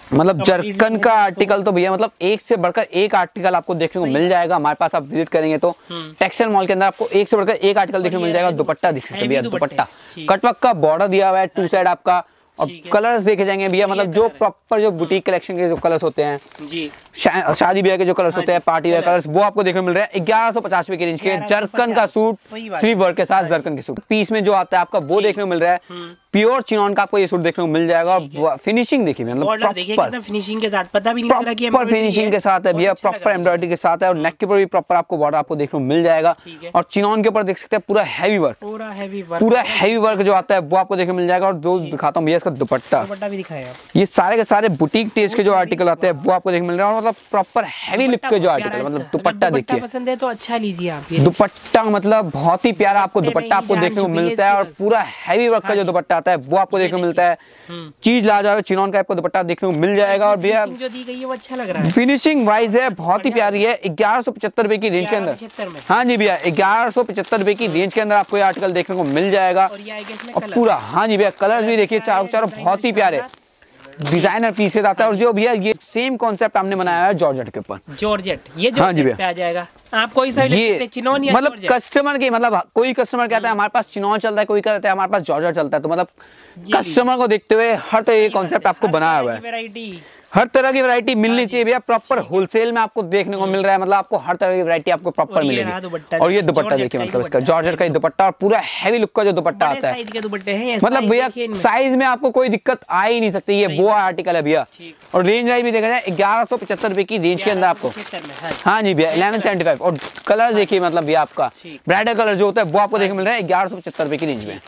मतलब जरकन का आर्टिकल तो भैया मतलब एक से बढ़कर एक आर्टिकल आपको देखने को मिल जाएगा हमारे पास। आप विजिट करेंगे तो टेक्सटाइल मॉल के अंदर आपको एक से बढ़कर एक आर्टिकल देखने को मिल जाएगा। दुपट्टा दिख सकते हैं भैया, दुपट्टा कटवर्क का बॉर्डर दिया हुआ है टू साइड आपका। और कलर्स देखे जाएंगे भैया, मतलब जो प्रॉपर जो बुटीक कलेक्शन के जो कलर्स होते हैं जी, शादी ब्याह के जो कलर्स होते हैं, पार्टी वेयर कलर्स, वो आपको देखने को मिल रहा है 1150 रुपए की रेंज के। जरकन का सूट, फ्री वर्क के साथ जरकन के सूट पीस में जो आता है आपका वो देखने को मिल रहा है। प्योर चिनॉन का आपको ये सूट देखने को मिल जाएगा। और फिनिशिंग देखिए, मतलब प्रॉपर फिनिशिंग के साथ, पता भी नहीं लग रहा कि प्रॉपर फिनिशिंग के साथ है भैया, प्रॉपर एम्ब्रॉयडरी के साथ है। और नेक के ऊपर भी प्रॉपर आपको बॉर्डर आपको देखने को मिल जाएगा। और चिनॉन के ऊपर देख सकते हैं पूरा हैवी वर्क, पूरा हैवी वर्क जो आता है वो आपको देखने को मिल जाएगा। और जो दिखाता हूँ भैया इसका दुपट्टा भी दिखाया, ये सारे के सारे बुटीक टेस्ट के जो आर्टिकल आते हैं वो आपको देखने को मिल रहा है। और मतलब प्रॉपर हैवी लुक के जो आर्टिकल, मतलब दुपट्टा देखिए, पसंद है तो अच्छा लीजिए आप। दुपट्टा मतलब बहुत ही प्यारा आपको दुपट्टा आपको देखने को मिलता है। और पूरा हैवी वर्क का जो दुपट्टा आता है वो आपको देखने को मिलता है। चीज लाजवाब चिनॉन का आपको दुपट्टा देखने को मिल जाएगा। और भैया जो दी गई है वो अच्छा लग रहा है, फिनिशिंग वाइज है बहुत ही प्यारी है। 1175 रुपए की रेंज के अंदर, हाँ जी भैया 1175 रुपए की रेंज के अंदर आपको ये आर्टिकल देखने को मिल जाएगा। और पूरा हाँ जी भैया कलर्स भी देखिए चारों चारों बहुत ही प्यारे डिजाइनर पीसेस आता है। और जो भैया ये सेम कॉन्सेप्ट हमने बनाया है जॉर्जेट के ऊपर, जॉर्जेट ये जॉर्जेट पे आ जाएगा। आप कोई सा ये चिनॉन या मतलब कस्टमर की, मतलब कोई कस्टमर कहता है हमारे पास चिनॉन चलता है, कोई कहता है हमारे पास जॉर्जेट चलता है। तो मतलब कस्टमर को देखते हुए हर तरह के कॉन्सेप्ट आपको बनाया हुआ है। हर तरह की वैरायटी मिलनी चाहिए भैया, प्रॉपर होलसेल में आपको देखने को मिल रहा है। मतलब आपको हर तरह की वैरायटी आपको प्रॉपर मिलेगी। और ये दुपट्टा देखिए, मतलब इसका जॉर्जेट का ही दुपट्टा और पूरा हैवी लुक का जो दुपट्टा आता है, मतलब भैया साइज में आपको कोई दिक्कत आ ही नहीं सकती। ये वो आर्टिकल है भैया। और रेंज वाइज भी देखा जाए 1175 रुपए की रेंज के अंदर आपको, हाँ जी भैया 1175। और कलर देखिए, मतलब भैया आपका ब्राइडल कलर जो होता है वो आपको देखने को मिल रहा है 1175 रुपए की रेंज में।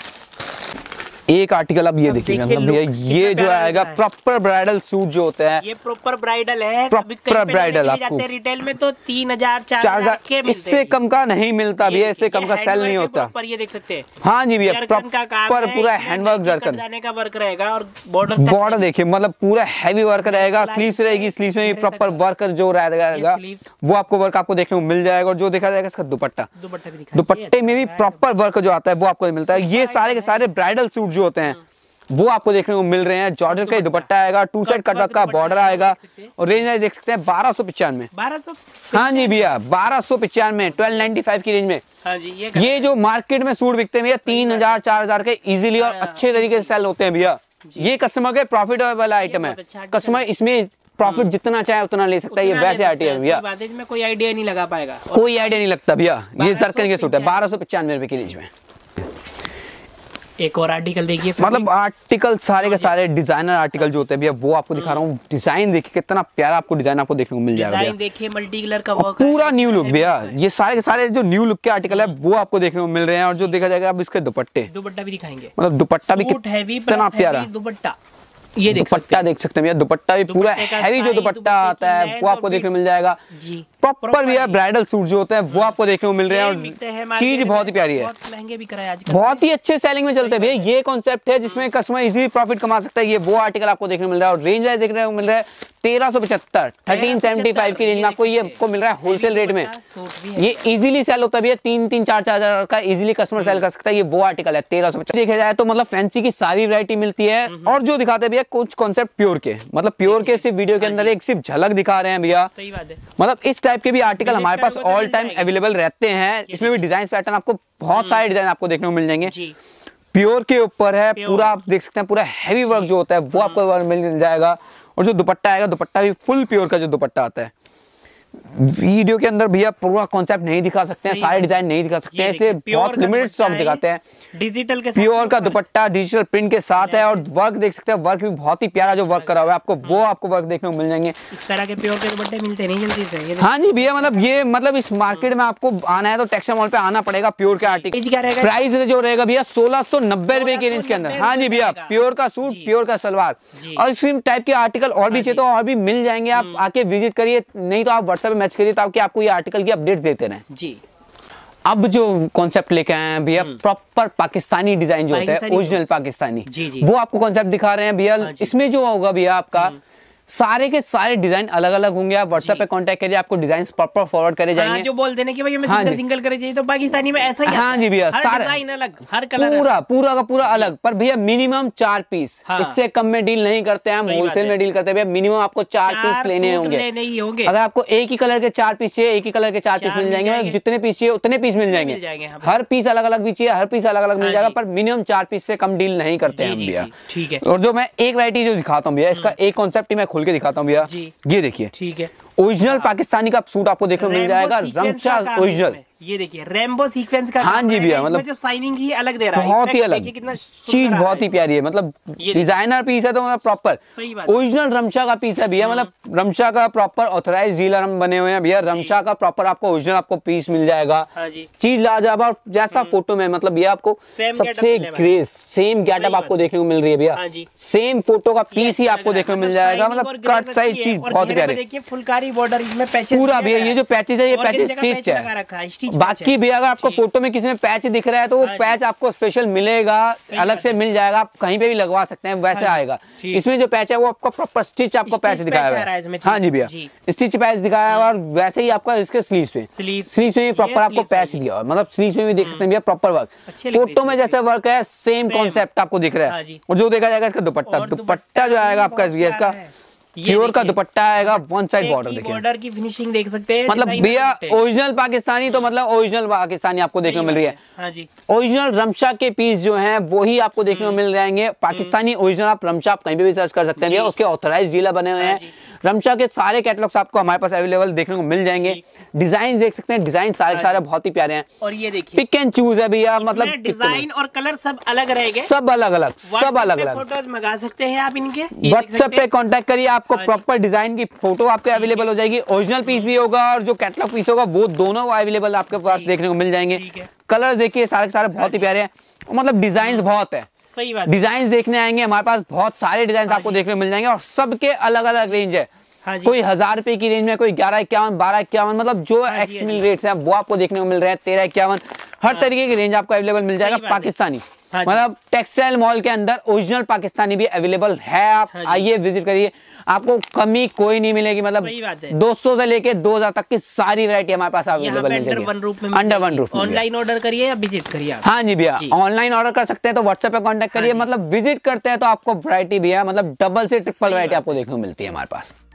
एक आर्टिकल अब ये देखिए, मतलब भैया ये जो आएगा प्रॉपर ब्राइडल सूट जो होता है, ये प्रॉपर ब्राइडल है। प्रॉपर ब्राइडल आपको रिटेल में तो 3000 4000 इससे कम का नहीं मिलता भैया, इससे कम का सेल नहीं होता। पर ये देख सकते हैं, हाँ जी भैया प्रॉपर पूरा हैंडवर्क जरकन जाने का वर्क रहेगा। और बॉर्डर देखिए, मतलब पूरा हैवी वर्क रहेगा। स्लीव्स रहेगी, स्लीव्स में भी प्रॉपर वर्क जो रहेगा वो आपको वर्क आपको देखने को मिल जाएगा। और जो देखा जाएगा इसका दुपट्टा, दुपट्टे में भी प्रॉपर वर्क जो आता है वो आपको मिलता है। ये सारे के सारे ब्राइडल सूट जो होते हैं वो आपको देखने को मिल रहे हैं। जॉर्जेट का ही दुपट्टा आएगा, टू साइड कटवर्क का बॉर्डर आएगा। और रेंज देख सकते हैं 1295, हाँ जी भैया 1295, 1295 की रेंज में। हाँ जी, ये जो मार्केट में सूट बिकते हैं भैया 3000 4000 के इजीली और अच्छे तरीके से सेल होते हैं भैया। ये कस्टमर के प्रॉफिटेबल आइटम है, कस्टमर इसमें प्रॉफिट जितना चाहे उतना ले सकता है। ये वैसे आर्टिकल है भैया, में कोई आइडिया नहीं लगा पाएगा, कोई आइडिया नहीं लगता भैया। ये जरकन के सूट है 1295 रुपए की रेंज में। एक और आर्टिकल देखिए, मतलब आर्टिकल सारे के सारे डिजाइनर आर्टिकल जो होते हैं भैया वो आपको दिखा रहा हूँ। डिजाइन देखिए कितना प्यारा आपको डिजाइन आपको देखने को मिल जाएगा भैया। देखिए मल्टी कलर का वर्क, पूरा न्यू लुक भैया। ये सारे के सारे जो न्यू लुक के आर्टिकल है वो आपको देखने को मिल रहे हैं। और जो देखा जाएगा अब इसके दुपट्टे, दुपट्टा भी दिखाएंगे, मतलब दुपट्टा भी कितना प्यारा दुपट्टा, ये दुपट्टा देख सकते हैं भैया। दुपट्टा भी पूरा हैवी जो दुपट्टा आता है वो आपको देखने को मिल जाएगा। प्रॉपर भैया ब्राइडल सूट जो होते हैं वो आपको देखने को मिल रहे हैं। और चीज बहुत ही प्यारी है, महंगे भी कराए आजकल, बहुत ही अच्छे सेलिंग में चलते हैं भैया। ये कॉन्सेप्ट है जिसमें कस्टमर इजीली प्रॉफिट कमा सकता है। ये वो आर्टिकल आपको देखने को मिल रहा है। और रेंज वाइज देखने को मिल रहा है 1375, 1375 की रेंज में आपको ये मिल रहा है होलसेल रेट में। ये इजीली सेल होता है भैया, 3-3 4-4 हजार का इजीली कस्टमर सेल कर सकता है। ये वो आर्टिकल है 1375। देखा जाए तो मतलब फैंसी की सारी वैरायटी मिलती है। और जो दिखाते हैं भैया कुछ कॉन्सेप्ट प्योर के, मतलब प्योर के सिर्फ वीडियो के अंदर एक सिर्फ झलक दिखा रहे हैं भैया। सही बात है, मतलब इस टाइप के भी आर्टिकल हमारे पास ऑल टाइम अवेलेबल रहते हैं। इसमें भी डिजाइन पैटर्न आपको बहुत सारे डिजाइन आपको देखने को मिल जाएंगे। प्योर के ऊपर है पूरा, आप देख सकते हैं पूरा हैवी वर्क जो होता है वो आपको मिल जाएगा। और जो दुपट्टा आएगा, दुपट्टा भी फुल प्योर का जो दुपट्टा आता है। वीडियो के अंदर भैया पूरा कॉन्सेप्ट नहीं दिखा सकते हैं, सारे डिजाइन नहीं दिखा सकते हैं, इसलिए बहुत लिमिटेड स्टॉक दिखाते हैं। डिजिटल के प्योर का दुपट्टा डिजिटल प्रिंट के साथ है। और वर्क देख सकते हैं, वर्क भी बहुत ही प्यारा जो वर्क करा हुआ है आपको वो आपको वर्क देखने को मिल जाएंगे। इस तरह के प्योर के दुपट्टे मिलते नहीं जल्दी से। हाँ जी भैया, मतलब ये मतलब इस मार्केट में आपको आना है तो टेक्सटाइल मॉल पे आना पड़ेगा। प्योर के आर्टिकल प्राइस जो रहेगा भैया 1690 रुपए की रेंज के अंदर। हाँ जी भैया, प्योर का सूट, प्योर का सलवार और इस टाइप के आर्टिकल और भी चाहिए तो और भी मिल जाएंगे। आप आके विजिट करिए, नहीं तो आप व्हाट्सएप पे मैसेज करिए ताकि आपको ये आर्टिकल की अपडेट देते रहें जी। अब जो कॉन्सेप्ट लेके आए हैं भैया प्रॉपर पाकिस्तानी डिजाइन जो होता है, ओरिजिनल पाकिस्तानी, वो आपको कॉन्सेप्ट दिखा रहे हैं भैया। इसमें जो होगा भैया आपका सारे के सारे डिजाइन अलग अलग होंगे। आप व्हाट्सएप पे कांटेक्ट करिए, आपको डिजाइन प्रॉपर फॉरवर्ड करे जाएंगे। जो बोल देने कि भाई हमें सिंगल सिंगल करे चाहिए तो पाकिस्तानी में ऐसा ही हाँ जी भैया, सारे डिजाइन अलग, हर कलर पूरा का पूरा अलग। पर भैया मिनिमम 4 पीस, इससे कम में डील नहीं करते हैं हम, होलसेल में डील करते हैं भैया। मिनिमम आपको 4 पीस लेने होंगे। अगर आपको एक ही कलर के 4 पीस चाहिए, एक ही कलर के 4 पीस मिल जाएंगे। जितने पीस चाहिए उतने पीस मिल जाएंगे। हर पीस अलग अलग भी चाहिए, हर पीस अलग अलग मिल जाएगा। पर मिनिमम 4 पीस से कम डील नहीं करते हैं हम भैया। ठीक है। और जो मैं एक वैरायटी जो दिखाता हूँ भैया, इसका एक कॉन्सेप्ट मैं खोल के दिखाता हूँ भैया। ये देखिए, ठीक है, ओरिजिनल पाकिस्तानी का सूट आपको देखने को मिल जाएगा, रमशा ओरिजिनल। ये देखिए रेम्बो सीक्वेंस का। हाँ जी भैया, मतलब जो साइनिंग ही अलग दे रहा है, बहुत ही अलग चीज, बहुत ही प्यारी है। मतलब डिजाइनर पीस है तो मतलब प्रॉपर ओरिजिनल रमशा का पीस है भैया। मतलब रमशा का प्रॉपर ऑथराइज डीलर हम बने हुए हैं भैया। रमशा का प्रॉपर आपको ओरिजिनल आपको पीस मिल जाएगा। चीज लाजवाब, और जैसा फोटो में मतलब ये आपको सबसे ग्रेस सेम गेटअप आपको देखने को मिल रही है भैया। सेम फोटो का पीस ही आपको देखने को मिल जाएगा। मतलब कट साइज चीज बहुत ही प्यारी। देखिए फुलकारी बॉर्डर इसमें पैचेस पूरा भैया, ये जो पैचेस है ये पैचेस स्टिच है। बाकी भी अगर आपको फोटो में किसी में पैच दिख रहा है तो वो पैच आपको स्पेशल मिलेगा, अलग से मिल जाएगा। आप कहीं पे भी लगवा सकते हैं, वैसे आएगा। इसमें जो पैच है वो आपका प्रॉपर स्टिच आपको पैच दिखाया हुआ है। हाँ जी भैया, स्टिच पैच दिखाया हुआ, और वैसे ही आपका इसके स्लीव्स में प्रॉपर आपको पैच दिया हुआ है। मतलब स्लीव्स में भी देख सकते हैं भैया प्रॉपर वर्क। फोटो में जैसे वर्क है सेम कॉन्सेप्ट आपको दिख रहा है। और जो देखा जाएगा इसका दुपट्टा जो आएगा आपका इसका प्योर का दुपट्टा आएगा, वन साइड बॉर्डर। देखिए बॉर्डर की फिनिशिंग देख सकते हैं। मतलब भैया ओरिजिनल पाकिस्तानी तो मतलब ओरिजिनल पाकिस्तानी आपको देखने को मिल रही है। हाँ जी, ओरिजिनल रमशा के पीस जो हैं वो ही आपको देखने को मिल जाएंगे। पाकिस्तानी ओरिजिनल आप रमशा आप कहीं पे भी सर्च कर सकते हैं भैया, उसके ऑथराइज डीलर बने हुए हैं। रमशा के सारे कैटलॉग्स आपको हमारे पास अवेलेबल देखने को मिल जाएंगे। डिजाइन देख सकते हैं, डिजाइन सारे सारे बहुत ही प्यारे हैं। और ये देखिए पिक एंड चूज है भैया, मतलब डिजाइन और कलर सब अलग रहेंगे, सब अलग अलग, सब अलग अलग। फोटोज मंगा सकते हैं आप इनके, व्हाट्सएप पे कांटेक्ट करिए, आपको प्रॉपर डिजाइन की फोटो आपके अवेलेबल हो जाएगी। ओरिजिनल पीस भी होगा और जो कैटलॉग पीस होगा वो दोनों अवेलेबल आपके पास देखने को मिल जाएंगे। कलर देखिए सारे के सारे बहुत ही प्यारे हैं, मतलब डिजाइन बहुत है। सही बात, डिजाइन देखने आएंगे हमारे पास बहुत सारे डिजाइन आपको देखने को मिल जाएंगे, और सबके अलग अलग रेंज है। कोई 1000 रुपए की रेंज में, कोई 1151, 1251, मतलब जो एक्समिल रेट्स हैं वो आपको देखने को मिल रहे हैं। 1351, हर तरीके की रेंज आपको अवेलेबल मिल जाएगा पाकिस्तानी। मतलब टेक्सटाइल मॉल के अंदर ओरिजिनल पाकिस्तानी भी अवेलेबल है। आप आइए विजिट करिए, आपको कमी कोई नहीं मिलेगी। मतलब 200 से लेके 2000 तक की सारी वैरायटी हमारे पास अवेलेबल मिल जाएगी under one roof. Online order करिए या विजिट करिए आप। हाँ जी भैया, ऑनलाइन ऑर्डर कर सकते हैं तो व्हाट्सएप पे कांटेक्ट करिए। मतलब विजिट करते हैं तो आपको वैरायटी भी है, मतलब डबल से ट्रिपल वैरायटी आपको देखने को मिलती है हमारे पास।